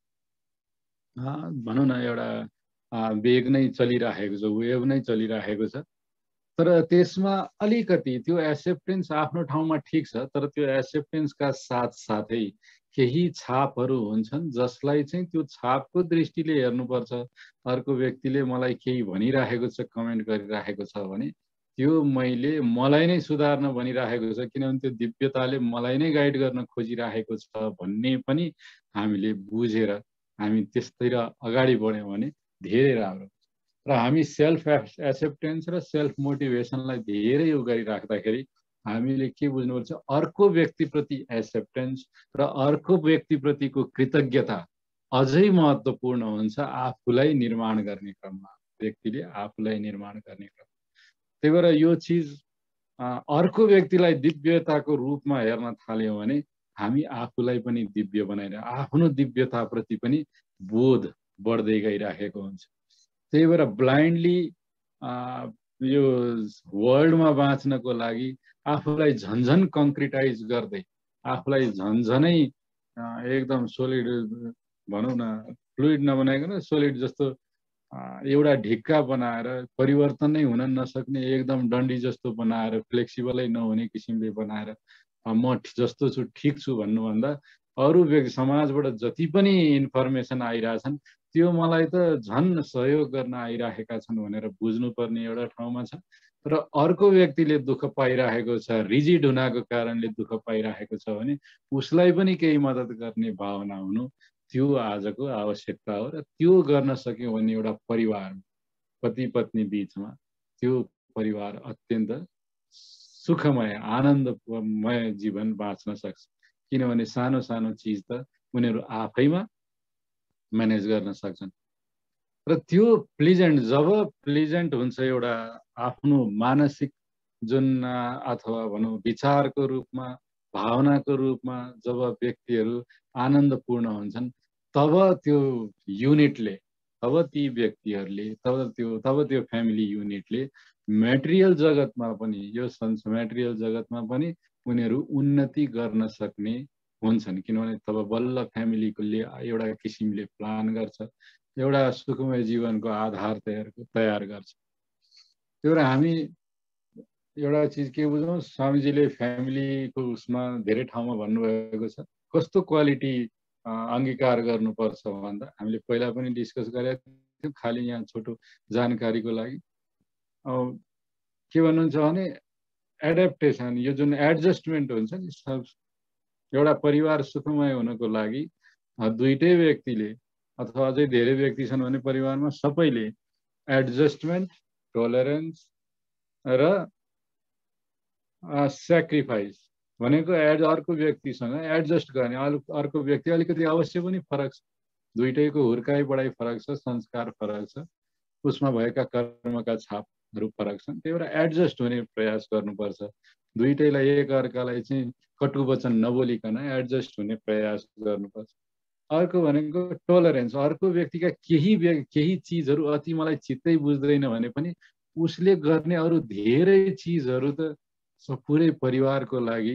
भनौँ न एउटा वेग नै चलिरहेको छ वेभ नै चलिरहेको छ। तर त्यसमा अलिकति त्यो एक्सेप्टेन्स आफ्नो ठाउँमा ठिक छ तर त्यो एक्सेप्टेन्सका साथसाथै केही छापहरू हुन्छन् जसलाई चाहिँ त्यो छापको दृष्टिले हेर्नुपर्छ। अर्को व्यक्तिले मलाई केही भनिराखेको छ कमेन्ट गरिराखेको छ भने त्यो मैले मलाई नै सुधार्न भनिराखेको छ किनभने त्यो दिव्यताले मलाई नै गाइड गर्न खोजिराखेको छ भन्ने पनि हामीले बुझेर हामी त्यसतिर अगाडि बढ्यौँ भने धेरै राम्रो। र हामी सेल्फ एक्सेप्टेन्स र सेल्फ मोटिभेसनलाई धेरै उ गरिराख्दाखेरि हामीले के बुझ्नुपर्छ अर्को व्यक्तिप्रति एक्सेप्टेन्स र अर्को व्यक्तिप्रतिको कृतज्ञता अझै महत्त्वपूर्ण हुन्छ आफूलाई निर्माण गर्ने क्रममा व्यक्तिले आफूलाई निर्माण गर्ने क्रम। त्यही भएर यो चिज अर्को व्यक्तिलाई दिव्यताको रूपमा हेर्न थाल्यौँ भने हामी आफूलाई पनि दिव्य बनाएर आफ्नो दिव्यताप्रति पनि बोध बढ्दै गइराखेको हुन्छ। त्यही भएर ब्लाइन्डली यो वर्ल्डमा बाँच्नको लागि आफूलाई झन्झन कङ्क्रिटाइज गर्दै आफूलाई झन्झनै एकदम सोलिड भनौँ न, फ्लुइड नबनाइकन सोलिड जस्तो एउटा ढिक्का बनाएर परिवर्तन नै हुन नसक्ने एकदम डन्डी जस्तो बनाएर फ्लेक्सिबलै नहुने किसिमले बनाएर म जस्तो छु ठिक छु भन्नुभन्दा अरू व्यक्ति समाजबाट जति पनि इन्फर्मेसन आइरहेछन् त्यो मलाई त झन् सहयोग गर्न आइराखेका छन् भनेर बुझ्नुपर्ने एउटा ठाउँमा छ। र अर्को व्यक्तिले दुःख पाइरहेको छ, रिजिड हुनाको कारणले दुःख पाइरहेको छ भने उसलाई पनि केही मद्दत गर्ने भावना हुनु त्यो आजको आवश्यकता हो। र त्यो गर्न सक्यौँ भने एउटा परिवार पति पत्नी बिचमा त्यो परिवार अत्यन्त सुखमय आनन्दमय जीवन बाँच्न सक्छ। किनभने सानो सानो चिज त उनीहरू आफैमा म्यानेज गर्न सक्छन्। र त्यो प्लिजेन्ट जब प्लिजेन्ट हुन्छ एउटा आफ्नो मानसिक जुन अथवा भनौँ विचारको रूपमा भावनाको रूपमा जब व्यक्तिहरू आनन्दपूर्ण हुन्छन् तब त्यो युनिटले तब ती व्यक्तिहरूले तब त्यो तब त्यो फ्यामिली युनिटले मेटेरियल जगतमा पनि यो संस मेटेरियल जगतमा पनि उनीहरू उन्नति गर्न सक्ने हुन्छन्। किनभने तब बल्ल फ्यामिलीले एउटा किसिमले प्लान गर्छ, एउटा सुखमय जीवनको आधार तयार तयार गर्छ। त्यो भएर हामी एउटा चिज के बुझौँ, स्वामीजीले फ्यामिलीको उसमा धेरै ठाउँमा भन्नुभएको छ कस्तो क्वालिटी अङ्गीकार गर्नुपर्छ भन्दा हामीले पहिला पनि डिस्कस गरेका थियौँ, खालि यहाँ छोटो जानकारीको लागि। के भन्नुहुन्छ भने एडेप्टेसन, यो जुन एडजस्टमेन्ट हुन्छ नि, सब एउटा परिवार सुखमय हुनको लागि दुईटै व्यक्तिले अथवा अझै धेरै व्यक्ति छन् भने परिवारमा सबैले एडजस्टमेन्ट, टोलरेन्स र सेक्रिफाइस भनेको एड अर्को व्यक्तिसँग एडजस्ट गर्ने। अर्को व्यक्ति अलिकति अवश्य पनि फरक छ, दुईटैको हुर्काइ बढाइ फरक छ, संस्कार फरक छ, उसमा भएका कर्मका छापहरू फरक छन्। त्यही भएर एडजस्ट हुने प्रयास गर्नुपर्छ। दुईटैलाई एक अर्कालाई चाहिँ कटु वचन नबोलिकन एडजस्ट हुने प्रयास गर्नुपर्छ। अर्को भनेको टोलरेन्स, अर्को व्यक्तिका केही केही चिजहरू अति मलाई चित्तै बुझ्दैन भने पनि उसले गर्ने अरू धेरै चिजहरू त पुरै परिवारको लागि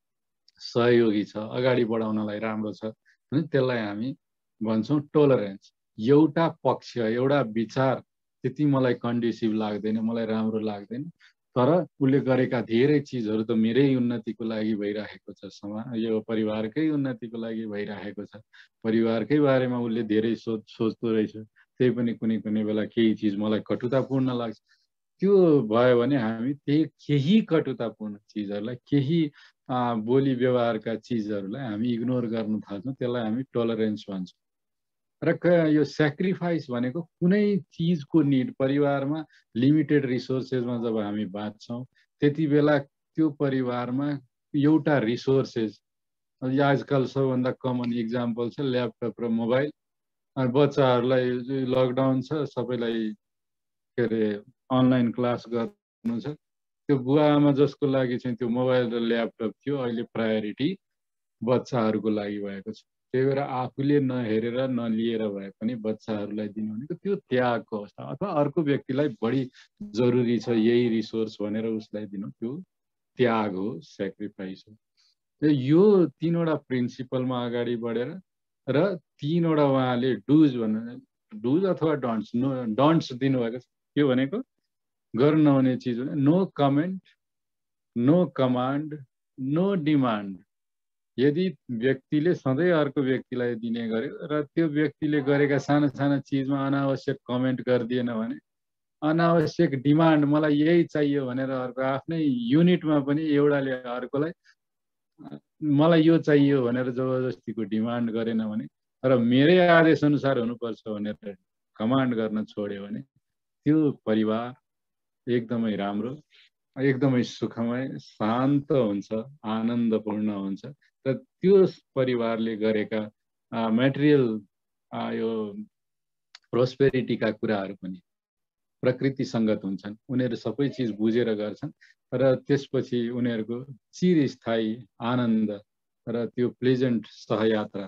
सहयोगी छ, अगाडि बढाउनलाई राम्रो छ भने त्यसलाई हामी भन्छौँ टोलरेन्स। एउटा पक्ष एउटा विचार त्यति मलाई कन्ड्युसिभ लाग्दैन, मलाई राम्रो लाग्दैन, तर उसले गरेका धेरै चिजहरू त मेरै उन्नतिको लागि भइरहेको छ, समाज यो परिवारकै उन्नतिको लागि भइरहेको छ, परिवारकै बारेमा उसले धेरै सोच सोच्दो रहेछ, त्यही पनि कुनै कुनै बेला केही चिज मलाई कटुतापूर्ण लाग्छ। त्यो भयो भने हामी त्यही केही कटुतापूर्ण चिजहरूलाई, केही बोली व्यवहारका चिजहरूलाई हामी इग्नोर गर्न थाल्छौँ, त्यसलाई हामी टोलरेन्स भन्छौँ। र यो सेक्रिफाइस भनेको कुनै चिजको निड, परिवारमा लिमिटेड रिसोर्सेसमा जब हामी बाँच्छौँ त्यति बेला त्यो परिवारमा एउटा रिसोर्सेस, आजकल सबभन्दा कमन इक्जाम्पल छ ल्यापटप र मोबाइल। बच्चाहरूलाई लकडाउन छ, सबैलाई के अरे अनलाइन क्लास गर्नु छ, त्यो बुवा आमा जसको लागि चाहिँ त्यो मोबाइल र ल्यापटप थियो अहिले प्रायोरिटी बच्चाहरूको लागि भएको छ। त्यही भएर आफूले नहेरेर नलिएर भए पनि बच्चाहरूलाई दिनु भनेको त्यो त्यागको अवस्था, अथवा अर्को व्यक्तिलाई बढी जरुरी छ यही रिसोर्स भनेर उसलाई दिनु, त्यो त्याग हो, सेक्रिफाइस हो। यो तीनवटा प्रिन्सिपलमा अगाडि बढेर र तीनवटा उहाँले डुज भन्नु, डुज अथवा डन्ट्स, नो डन्ट्स दिनुभएको छ। के भनेको गर्नु नहुने चिज भने no comment, no command, no demand. यदि व्यक्तिले सधैँ अर्को व्यक्तिलाई दिने गर्यो र त्यो व्यक्तिले गरेका साना साना चिजमा अनावश्यक कमेन्ट गरिदिएन भने, अनावश्यक डिमान्ड मलाई यही चाहियो भनेर अर्को आफ्नै युनिटमा पनि एउटाले अर्कोलाई मलाई यो चाहियो भनेर जबरजस्तीको डिमान्ड गरेन भने र मेरै आदेश अनुसार हुनुपर्छ भनेर कमान्ड गर्न छोड्यो भने त्यो परिवार एकदमै राम्रो, एकदमै सुखमय, शान्त हुन्छ, आनन्दपूर्ण हुन्छ। र त्यो परिवारले गरेका मेटेरियल यो प्रोस्पेरिटीका कुराहरू पनि प्रकृति संगत हुन्छन्, उनीहरू सबै चिज बुझेर गर्छन्, तर त्यसपछि उनीहरूको चिरस्थायी आनन्द र त्यो प्लेजेन्ट सहयात्रा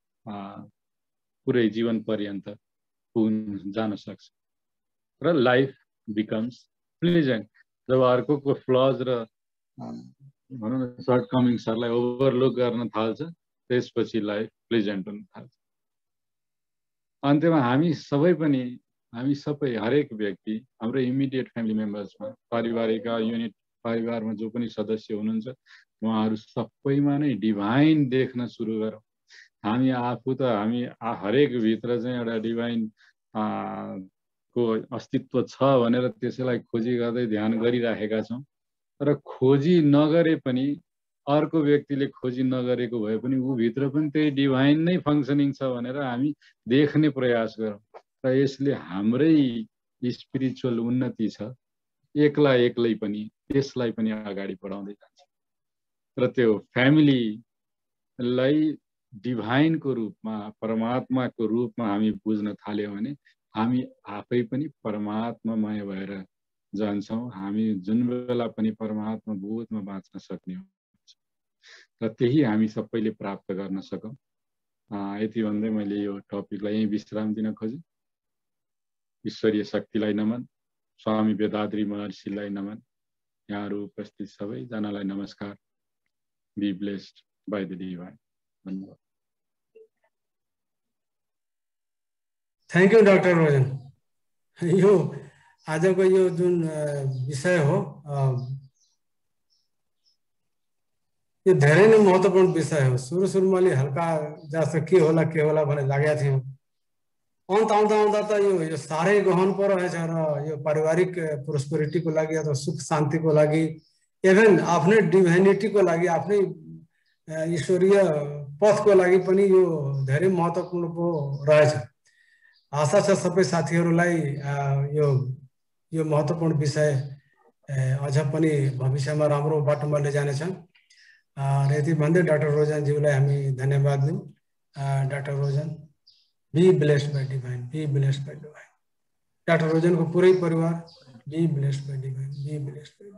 पुरै जीवन पर्यन्त पुग्न जान सक्छ र लाइफ बिकम्स प्लेजेन्ट। जब अर्कोको फ्लज र भनौँ न सर्टकमिङ्सहरूलाई ओभरलुक गर्न थाल्छ, त्यसपछि लाइफ प्लेजेन्ट हुन थाल्छ। अन्त्यमा हामी सबै पनि हामी सबै हरेक व्यक्ति हाम्रो इमिडिएट फ्यामिली मेम्बर्समा, पारिवारिक युनिट परिवारमा जो पनि सदस्य हुनुहुन्छ, उहाँहरू सबैमा नै डिभाइन देख्न सुरु गरौँ। हामी आफू त हामी हरेक भित्र चाहिँ एउटा डिभाइन को अस्तित्व छ भनेर त्यसैलाई खोजी गर्दै ध्यान गरिराखेका छौँ, तर खोजी नगरे पनि अर्को व्यक्तिले खोजी नगरेको भए पनि ऊ भित्र पनि त्यही डिभाइन नै फङ्सनिङ छ भनेर हामी देख्ने प्रयास गरौँ। र यसले हाम्रै स्पिरिचुअल उन्नति छ, एक्ला एक्लै पनि त्यसलाई पनि अगाडि बढाउँदै जान्छ। र त्यो फ्यामिलीलाई डिभाइनको रूपमा, परमात्माको रूपमा हामी बुझ्न थाल्यौँ भने हामी आफै पनि परमात्मामय भएर जान्छौँ। हामी जुन बेला पनि परमात्मा बोधमा बाँच्न सक्ने हुन्छ र त्यही हामी सबैले प्राप्त गर्न सकौँ। यति भन्दै मैले यो टपिकलाई यहीँ विश्राम दिन खोजेँ। ईश्वरीय शक्तिलाई नमन, स्वामी वेदाद्री महर्षिलाई नमन, यहाँहरू उपस्थित सबैजनालाई नमस्कार। Be blessed by the divine. धन्यवाद। Thank you doctor Rojan. यो आजको यो जुन विषय हो यो धेरै नै महत्त्वपूर्ण विषय हो। सुरु सुरुमा अलि हल्का जस्तो के होला के होला भन्ने लागेको थियो, अन्त आउँदा आउँदा त यो यो साह्रै गहन पो रहेछ र यो पारिवारिक प्रोस्पेरिटीको लागि अथवा सुख शान्तिको लागि, इभन आफ्नै डिभाइनिटीको लागि, आफ्नै ईश्वरीय पथको लागि पनि यो धेरै महत्त्वपूर्ण पो रहेछ। आशा छ सबै साथीहरूलाई यो यो महत्त्वपूर्ण विषय अझ पनि भविष्यमा राम्रो बाटोमा लैजानेछ। र यति भन्दै डाक्टर रोजनज्यूलाई हामी धन्यवाद दिउँ। Doctor Rojan, be blessed by divine, be blessed by divine. Doctor रोजनको पुरै परिवार be blessed by divine, be blessed by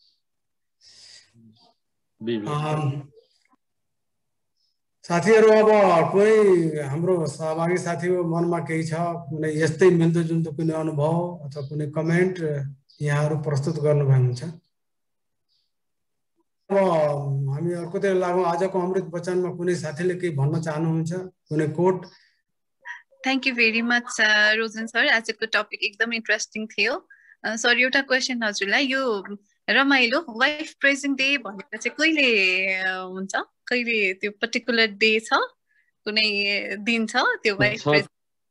divine. साथीहरू, अब कोही हाम्रो सहभागी साथीको मनमा केही छ, कुनै यस्तै मिल्दोजुल्दो कुनै अनुभव अथवा कुनै कमेन्ट यहाँहरू प्रस्तुत गर्नुभएको हुन्छ। अब हामी अर्कोतिर लागौँ। आजको अमृत वचनमा कुनै साथीले केही भन्न चाहनुहुन्छ, कुनै quote? Thank you very much Rojan sir, आजको टपिक एकदम इन्ट्रेस्टिङ थियो। सर, एउटा क्वेसन हजुरलाई, यो रमाइलो वाइफ प्रेजेन्ट डे भनेर चाहिँ कहिले हुन्छ? कहिले त्यो पर्टिकुलर डे छ, कुनै दिन छ त्यो वाइफ प्रेजेन्ट?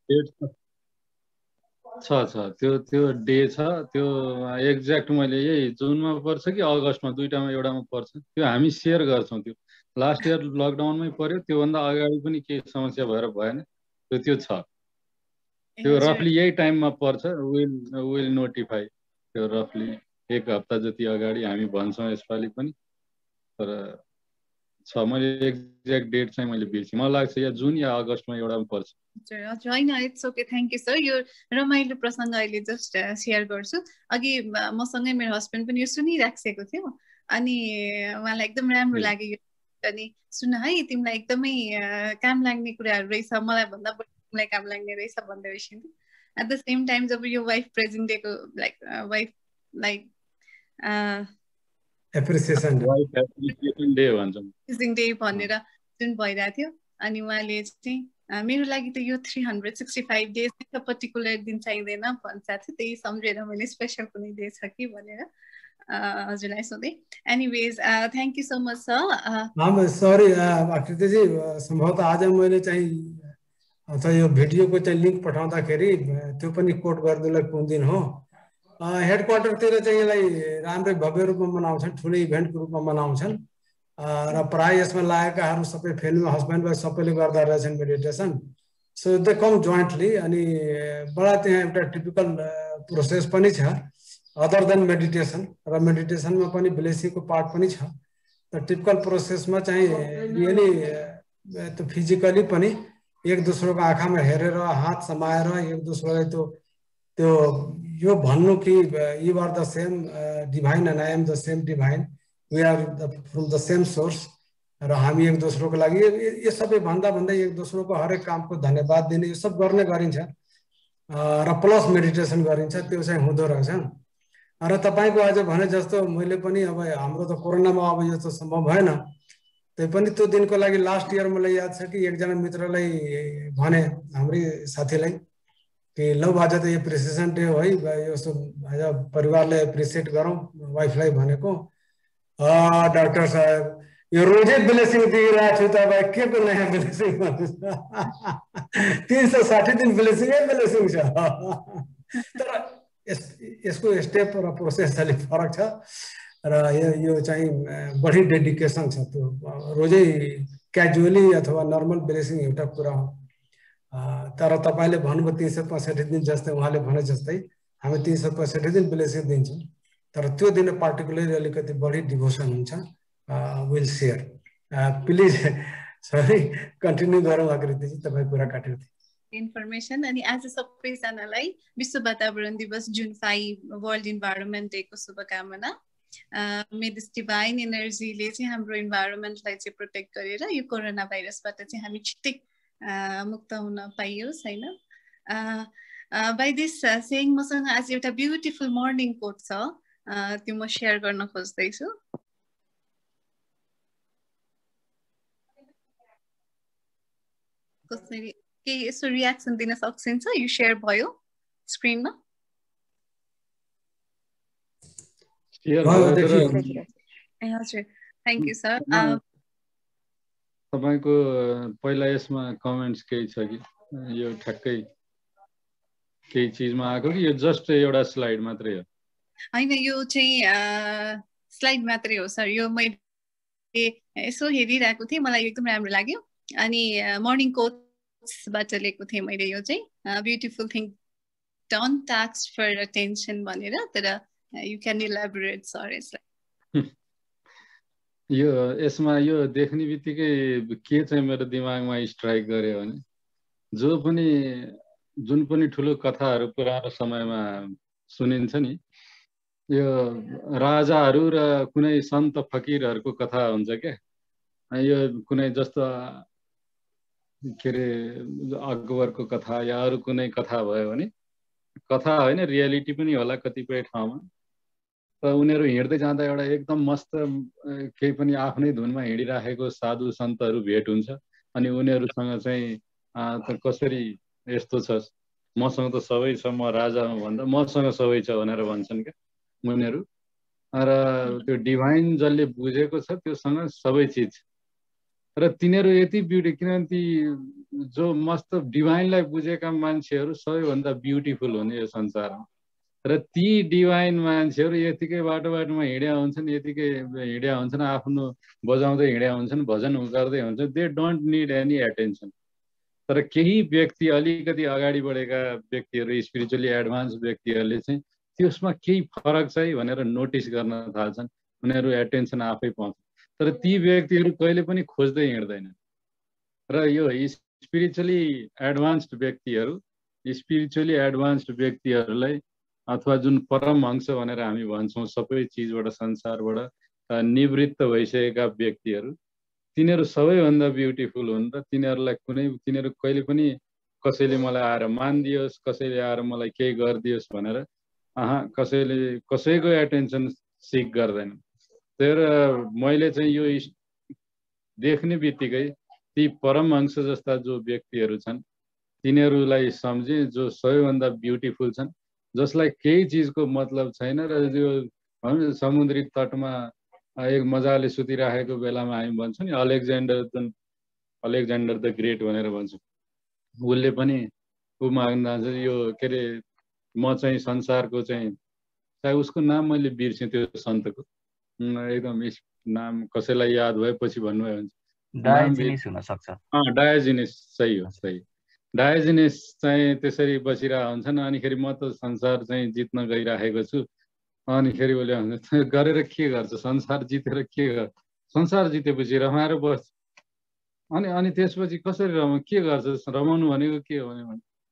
छ छ त्यो त्यो डे छ। त्यो एक्ज्याक्ट मैले यही जुनमा पर्छ कि अगस्तमा, दुईटामा एउटामा पर्छ। त्यो हामी सेयर गर्छौँ। त्यो लास्ट इयर लकडाउनमै पर्यो, त्योभन्दा अगाडि पनि केही समस्या भएर भएन। त्यो त्यो छ, त्यो रफली यही टाइममा पर्छ। विल विल नोटिफाई त्यो रफली एक हप्ता जति अगाडि हामी भन्छौँ यसपालि पनि, तर छ। मैले एक्ज्याक्ट डेट चाहिँ मैले बिर्सेँ, मलाई लाग्छ या जुन या अगस्तमा एउटामा पर्छ। हजुर, होइन, it's okay, thank you sir. यो रमाइलो प्रसङ्ग अहिले जस्ट सेयर गर्छु। अघि मसँगै मेरो हस्बेन्ड पनि यो सुनिराखेको थियो, अनि उहाँलाई एकदम राम्रो लाग्यो यो। अनि सुन है, तिमीलाई एकदमै काम लाग्ने कुराहरू रहेछ, मलाई भन्दा बढी तिमीलाई काम लाग्ने रहेछ भन्दै रहेछ। एट द सेम टाइम जब यो वाइफ प्रेजेन्ट डेको like wife like appreciation day भन्छौँ, डे भनेर जुन भइरहेको थियो, अनि उहाँले चाहिँ मेरो लागि त यो three hundred sixty five days त पर्टिकुलर दिन चाहिँदैन भन्छ थियो। त्यही सम्झेर मैले स्पेसल कुनै डे छ कि भनेर हजुरलाई सोधेँ। Anyways, thank you so much sir. Sorry Aakritiji, सम्भवतः आज मैले चाहिँ अथवा यो भिडियोको चाहिँ लिङ्क पठाउँदाखेरि त्यो पनि कोट गरिदिनुलाई कुन दिन हो। हेडक्वार्टरतिर चाहिँ यसलाई राम्रै भव्य रूपमा मनाउँछन्, ठुलो इभेन्टको रूपमा मनाउँछन् र प्राय यसमा लागेकाहरू सबै फिल्म हस्बेन्ड वाइफ सबैले गर्दा रहेछन् meditation. So they come jointly. अनि बडा त्यहाँ एउटा टिपिकल प्रोसेस पनि छ अदर देन मेडिटेसन, र मेडिटेसनमा पनि ब्लेसिङको पार्ट पनि छ। त टिपिकल प्रोसेसमा चाहिँ रियली त्यो फिजिकली पनि एक दोस्रोको आँखामा हेरेर हात समाएर एक दोस्रोलाई त्यो त्यो यो भन्नु कि you are the same divine and I am the same divine, we are from the same source, र हामी एक दोस्रोको लागि यो सबै भन्दा भन्दै एक दोस्रोको हरेक कामको धन्यवाद दिने यो सब गर्ने गरिन्छ र प्लस मेडिटेसन गरिन्छ, त्यो चाहिँ हुँदो रहेछ। र तपाईँको आज भने जस्तो मैले पनि अब हाम्रो त कोरोनामा अब यो त सम्भव भएन, त्यही पनि त्यो दिनको लागि लास्ट इयर मलाई याद छ कि एकजना मित्रलाई भने, हाम्रै साथीलाई कि लौ आज त यो एप्रिसिएसन डे हो है, यो आज परिवारले एप्रिसिएट गरौँ, वाइफलाई भनेको डाक्टर साहब यो रोजै ब्लेसिङ दिइरहेको छु, तपाईँ के को नयाँ ब्लेसिङ भन्नुहोस्, तिन सौ साठी दिन ब्लेसिङै ब्लेसिङ छ। तर यस यसको स्टेप र प्रोसेस अलिक फरक छ र यो यो चाहिँ बढी डेडिकेसन छ, त्यो रोजै क्याजुअली अथवा नर्मल ब्लेसिङ एउटा कुरा हो। तर तपाईँले भन्नुभयो तिन सय पैँसठी दिन जस्तै, उहाँले भने जस्तै हामी तिन सय पैँसठी दिन ब्लेसिङ दिन्छौँ, तर त्यो दिन पार्टिकुलरली अलिकति बढी डिभोसन हुन्छ। Will share, please sorry continue गरौँ आकृतिजी, तपाईँ कुरा काट्यो इन्फर्मेसन। अनि आज सबैजनालाई विश्व वातावरण दिवस जुन फाइभ वर्ल्ड इन्भाइरोमेन्ट डेको शुभकामना। मे दिस डिभाइन एनर्जीले चाहिँ हाम्रो इन्भाइरोमेन्टलाई चाहिँ प्रोटेक्ट गरेर यो कोरोना भाइरसबाट चाहिँ हामी छिट्टै मुक्त हुन पाइयोस् होइन। बाई दिस सेङ मसँग आज एउटा ब्युटिफुल मर्निङ कोट छ, त्यो म सेयर गर्न खोज्दैछु। कसरी केही यसो रियाक्सन दिन सक्नुहुन्छ? यो सेयर भयो स्क्रिनमा? ए हजुर, थ्याङ्क यू सर। तपाईँको पहिला यसमा कमेन्ट्स केही छ कि यो ठ्याक्कै केही चिजमा आएको कि यो जस्ट एउटा स्लाइड मात्रै हो? होइन, यो चाहिँ स्लाइड मात्रै हो सर। यो मैले यसो हेरिरहेको थिएँ, मलाई एकदम राम्रो लाग्यो। अनि मर्निङ कोट्सबाट लिएको थिएँ मैले यो चाहिँ, beautiful thing don't ask for attention भनेर, तर यु क्यान इलाबोरेट सर यसलाई। यो यसमा यो देख्ने बित्तिकै के चाहिँ मेरो दिमागमा स्ट्राइक गर्यो भने, जो पनि जुन पनि ठुलो कथाहरू पुरानो समयमा सुनिन्छ नि, यो राजाहरू र कुनै सन्त फकिरहरूको कथा हुन्छ क्या। यो कुनै जस्तो के अरे अकबरको कथा या अरू कुनै कथा भयो भने, कथा होइन रियालिटी पनि होला कतिपय ठाउँमा, त उनीहरू हिँड्दै जाँदा एउटा एकदम मस्त केही पनि आफ्नै धुनमा हिँडिराखेको साधु सन्तहरू भेट हुन्छ। अनि उनीहरूसँग चाहिँ त कसरी यस्तो छ, मसँग त सबै छ, म राजा भन्दा मसँग सबै छ भनेर भन्छन् क्या उनीहरू। र त्यो डिभाइन जसले बुझेको छ त्योसँग सबै चिज छ। र तिनीहरू यति ब्युटी, किनभने ती जो मस्त डिभाइनलाई बुझेका मान्छेहरू सबैभन्दा ब्युटिफुल हुने यो संसारमा। र ती डिभाइन मान्छेहरू यतिकै बाटो बाटोमा हिँड्या हुन्छन्, यतिकै हिँड्या हुन्छन्, आफ्नो बजाउँदै हिँड्या हुन्छन्, भजन गर्दै हुन्छन्, they don't need any attention. तर केही व्यक्ति अलिकति अगाडि बढेका व्यक्तिहरू, स्पिरिचुअली एडभान्स व्यक्तिहरूले चाहिँ त्यसमा केही फरक छ है भनेर नोटिस गर्न थाल्छन्, उनीहरू एटेन्सन आफै पाउँछन्। तर ती व्यक्तिहरू कहिले पनि खोज्दै हिँड्दैनन्। र यो स्पिरिचुअली एडभान्स्ड व्यक्तिहरू, स्पिरिचुअली एडभान्स्ड व्यक्तिहरूलाई अथवा जुन परमहंस भनेर हामी भन्छौँ, सबै चिजबाट संसारबाट निवृत्त भइसकेका व्यक्तिहरू, तिनीहरू सबैभन्दा ब्युटिफुल हुन्। र तिनीहरूलाई कुनै तिनीहरू कहिले पनि कसैले मलाई आएर मानिदियोस्, कसैले आएर मलाई केही गरिदियोस् भनेर अहा कसैले कसैको एटेन्सन सिक गर्दैन। तर मैले चाहिँ यो देख्ने बित्तिकै ती परमहंस जस्ता जो व्यक्तिहरू छन् तिनीहरूलाई सम्झे, जो सबैभन्दा ब्युटिफुल छन्, जसलाई केही चिजको मतलब छैन। र यो समुद्री तटमा एक मजाले सुतिराखेको बेलामा हामी भन्छौँ नि अलेक्जेन्डर जुन अलेक्जेन्डर द ग्रेट भनेर भन्छौँ, उसले पनि ऊ माग्न जान्छ यो के अरे म चाहिँ संसारको चाहिँ, चाहे उसको नाम मैले बिर्सेँ त्यो सन्तको, एकदम नाम कसैलाई याद भएपछि भन्नुभयो भने डायोजिनिस हुन सक्छ। अँ डायोजिनिस, सही हो सही। डायोजिनिस चाहिँ त्यसरी बसिरहेको हुन्छन्, अनिखेरि म त संसार चाहिँ जित्न गइराखेको छु, अनिखेरि उसले भन्छ गरेर के गर्छ, संसार जितेर के गर्छ, संसार जितेपछि रमाएर बस्छ, अनि अनि त्यसपछि कसरी रमा के गर्छ, रमाउनु भनेको के हो भने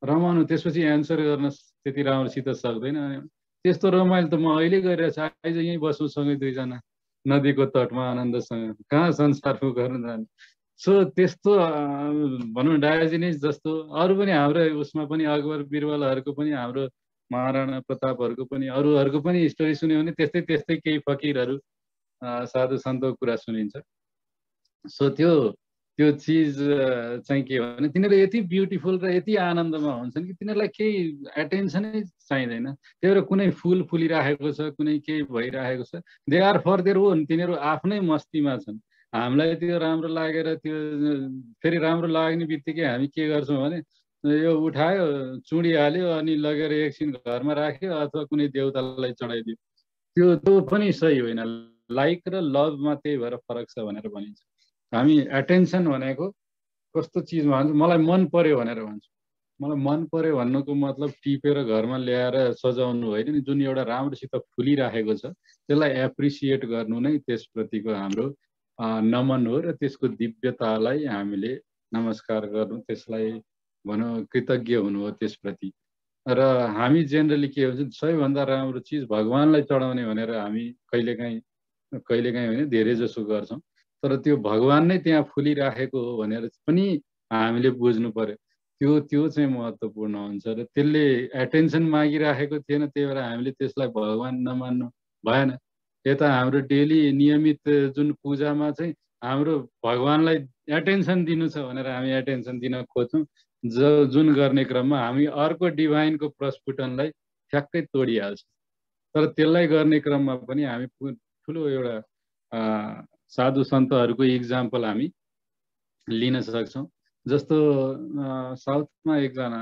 रमाउनु त्यसपछि एन्सर गर्न त्यति राम्रोसित सक्दैन। त्यस्तो रमाइलो त म अहिले गरिरहेको छु, आइज यहीँ बसौँ सँगै दुईजना नदीको तटमा आनन्दसँग, कहाँ संसारको गर्न जाने। सो त्यस्तो भनौँ डायोजेनिस जस्तो अरू पनि हाम्रो उसमा पनि अकबर बिरबलहरूको पनि हाम्रो महाराणा प्रतापहरूको पनि अरूहरूको पनि स्टोरी सुन्यो भने त्यस्तै त्यस्तै केही फकिरहरू साधु सन्तको कुरा सुनिन्छ। सो त्यो त्यो चिज चाहिँ के हो भने तिनीहरू यति ब्युटिफुल र यति आनन्दमा हुन्छन् कि तिनीहरूलाई केही एटेन्सनै चाहिँदैन। त्यही भएर कुनै फुल फुलिराखेको छ, कुनै केही भइरहेको छ, they are for their own, तिनीहरू आफ्नै मस्तीमा छन्। हामीलाई त्यो राम्रो लागेर त्यो फेरि राम्रो लाग्ने बित्तिकै हामी के गर्छौँ भने यो उठायो चुडिहाल्यो अनि लगेर एकछिन घरमा राख्यो अथवा कुनै देवतालाई चढाइदियो। त्यो त्यो पनि सही होइन। लाइक र लभमा त्यही भएर फरक छ भनेर भनिन्छ। हामी एटेन्सन भनेको कस्तो चिजमा भन्छ, मलाई मन पर्यो भनेर भन्छु। मलाई मन पर्यो भन्नुको मतलब टिपेर घरमा ल्याएर सजाउनु होइन नि, जुन एउटा राम्रोसित फुलिराखेको छ त्यसलाई एप्रिसिएट गर्नु नै त्यसप्रतिको हाम्रो नमन हो र त्यसको दिव्यतालाई हामीले नमस्कार गर्नु, त्यसलाई भनौँ कृतज्ञ हुनु हो त्यसप्रति। र हामी जेनरली के हुन्छ सबैभन्दा राम्रो चिज भगवान्लाई चढाउने भनेर हामी कहिलेकाहीँ कहिलेकाहीँ होइन धेरै जसो गर्छौँ। तर त्यो भगवान नै त्यहाँ फुलिराखेको हो भनेर पनि हामीले बुझ्नु पर्यो। त्यो त्यो चाहिँ महत्त्वपूर्ण हुन्छ र त्यसले एटेन्सन मागिराखेको थिएन, त्यही भएर हामीले त्यसलाई भगवान नमान्नु भएन। यता हाम्रो डेली नियमित जुन पूजामा चाहिँ हाम्रो भगवानलाई एटेन्सन दिनु छ भनेर हामी एटेन्सन दिन खोज्छौँ, ज जुन गर्ने क्रममा हामी अर्को डिभाइनको प्रस्फुटनलाई ठ्याक्कै तोडिहाल्छौँ। तर त्यसलाई गर्ने क्रममा पनि हामी ठुलो एउटा साधु सन्तहरूको इक्जाम्पल हामी लिन सक्छौँ। जस्तो साउथमा एकजना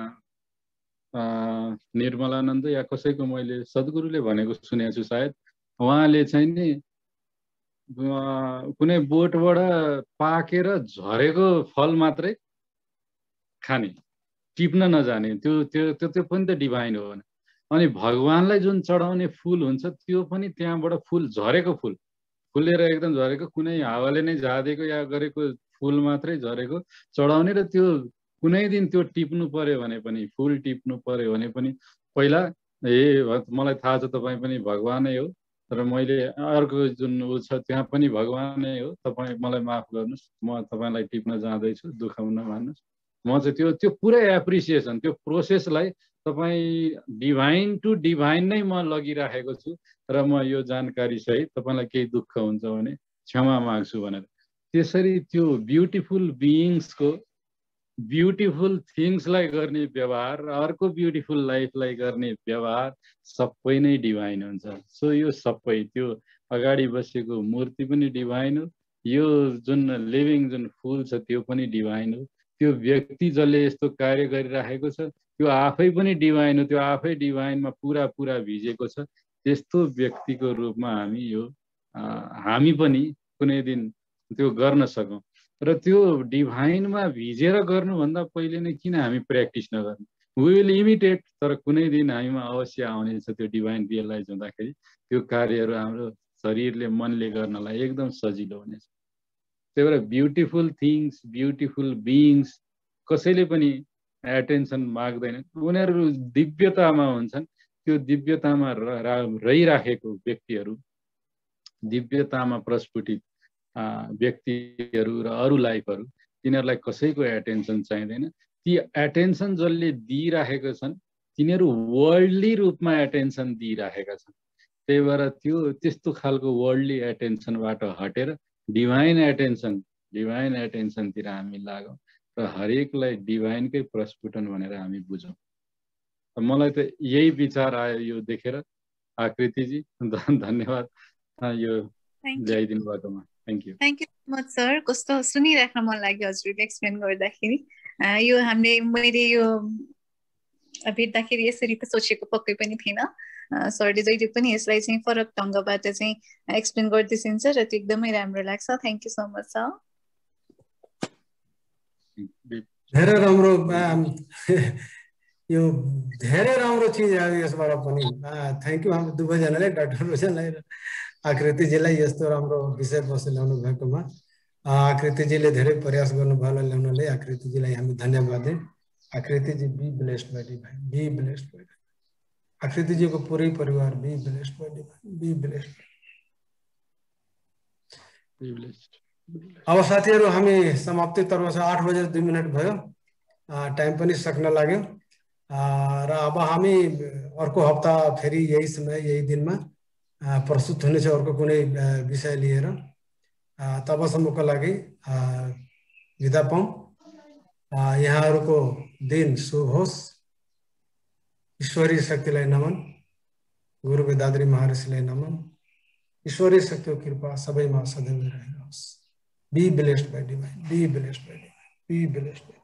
निर्मलानन्द या कसैको मैले सद्गुरुले भनेको सुनेको छु सायद, उहाँले चाहिँ नि कुनै बोटबाट पाकेर झरेको फल मात्रै खाने, टिप्न नजाने, त्यो त्यो त्यो त्यो पनि त डिभाइन हो भने। अनि भगवानलाई जुन चढाउने फुल हुन्छ त्यो पनि त्यहाँबाट फुल झरेको फुल फुलेर एकदम झरेको कुनै हावाले नै झादेको या गरेको फुल मात्रै झरेको चढाउने र त्यो कुनै दिन त्यो टिप्नु पर्यो भने पनि फुल टिप्नु पर्यो भने पनि पहिला ए मलाई थाहा छ तपाईँ पनि भगवानै हो, तर मैले अर्को जुन ऊ छ त्यहाँ पनि भगवानै हो, तपाईँ मलाई माफ गर्नुहोस्, म तपाईँलाई टिप्न जाँदैछु, दुखाउन मान्नुहोस्। म चाहिँ त्यो त्यो पुरै एप्रिसिएसन त्यो प्रोसेसलाई तपाईँ डिभाइन टु डिभाइन नै म लगिराखेको छु र म यो जानकारी सहित तपाईँलाई केही दुःख हुन्छ भने क्षमा माग्छु भनेर त्यसरी त्यो ब्युटिफुल बिइङ्सको ब्युटिफुल थिङ्सलाई गर्ने व्यवहार, अर्को ब्युटिफुल लाइफलाई गर्ने व्यवहार सबै नै डिभाइन हुन्छ। सो यो सबै त्यो अगाडि बसेको मूर्ति पनि डिभाइन हो, यो जुन लिभिङ जुन फुल छ त्यो पनि डिभाइन हो, त्यो व्यक्ति जसले यस्तो कार्य गरिराखेको छ त्यो आफै पनि डिभाइन हो, त्यो आफै डिभाइनमा पुरा पुरा भिजेको छ। त्यस्तो व्यक्तिको रूपमा हामी यो हामी पनि कुनै दिन त्यो गर्न सकौँ। र त्यो डिभाइनमा भिजेर गर्नुभन्दा पहिले नै किन हामी प्र्याक्टिस नगर्नु? वी विल इमिटेट, तर कुनै दिन हामीमा अवश्य आउनेछ त्यो डिभाइन रियलाइज हुँदाखेरि त्यो कार्यहरू हाम्रो शरीरले मनले गर्नलाई एकदम सजिलो हुनेछ। त्यही भएर ब्युटिफुल थिङ्स ब्युटिफुल बिइङ्स कसैले पनि एटेन्सन माग्दैनन्, उनीहरू दिव्यतामा हुन्छन्। त्यो दिव्यतामा रहिराखेको व्यक्तिहरू, दिव्यतामा प्रस्फुटित व्यक्तिहरू र अरू लाइफहरू, तिनीहरूलाई कसैको एटेन्सन चाहिँदैन। ती एटेन्सन जसले दिइराखेका छन् तिनीहरू वर्ल्डली रूपमा एटेन्सन दिइराखेका छन्। त्यही भएर त्यो त्यस्तो खालको वर्ल्डली एटेन्सनबाट हटेर डिभाइन एटेन्सन डिभाइन एटेन्सनतिर हामी लागौँ र हरेकलाई डिभाइनकै प्रस्फुटन भनेर हामी बुझौँ। मलाई त यही विचार आयो यो देखेर। आकृतिजी धन्यवाद यो ल्याइदिनु भएकोमा। Thank you thank you so much sir. कस्तो सुनिराख्न मन लाग्यो हजुरले एक्सप्लेन गर्दाखेरि। यो हामीले मैले यो भेट्दाखेरि यसरी त सोचेको पक्कै पनि थिएन। सरले जहिले पनि यसलाई चाहिँ फरक ढङ्गबाट चाहिँ एक्सप्लेन गर्दैछिन्छ र त्यो एकदमै राम्रो लाग्छ। Thank you so much sir. धेरै राम्रो यो धेरै राम्रो चिज आयो यसबाट पनि। थ्याङ्क यू हाम्रो दुवैजनाले, डाक्टर रोशनलाई र आकृतिजीलाई यस्तो राम्रो विषयवस्तु ल्याउनु भएकोमा। आकृतिजीले धेरै प्रयास गर्नुभयो ल्याउनलाई, आकृतिजीलाई हामी धन्यवाद दियौँ। Aakriti ji be blessed by divine, be blessed by divine. Aakriti ji को पूरे परिवार be blessed by divine, be blessed. अब साथीहरु हामी समाप्ति तर्फ छ। आठ बजेर दुई मिनट भयो, टाइम पनि सक्न लाग्यो र अब हामी अर्को हप्ता फेरि यही समय यही दिनमा प्रस्तुत हुनेछ अर्को कुनै विषय लिएर। तबसम्मको लागि बिदा पाऊँ। यहाँहरुको दिन शुभ होस्। ईश्वरीय शक्तिलाई नमन, गुरु वेदाद्री महर्षिलाई नमन। ईश्वरीय शक्तिको कृपा सबैमा सदैव रहिरहोस्। Be blessed by divine, be blessed by divine, be blessed by divine.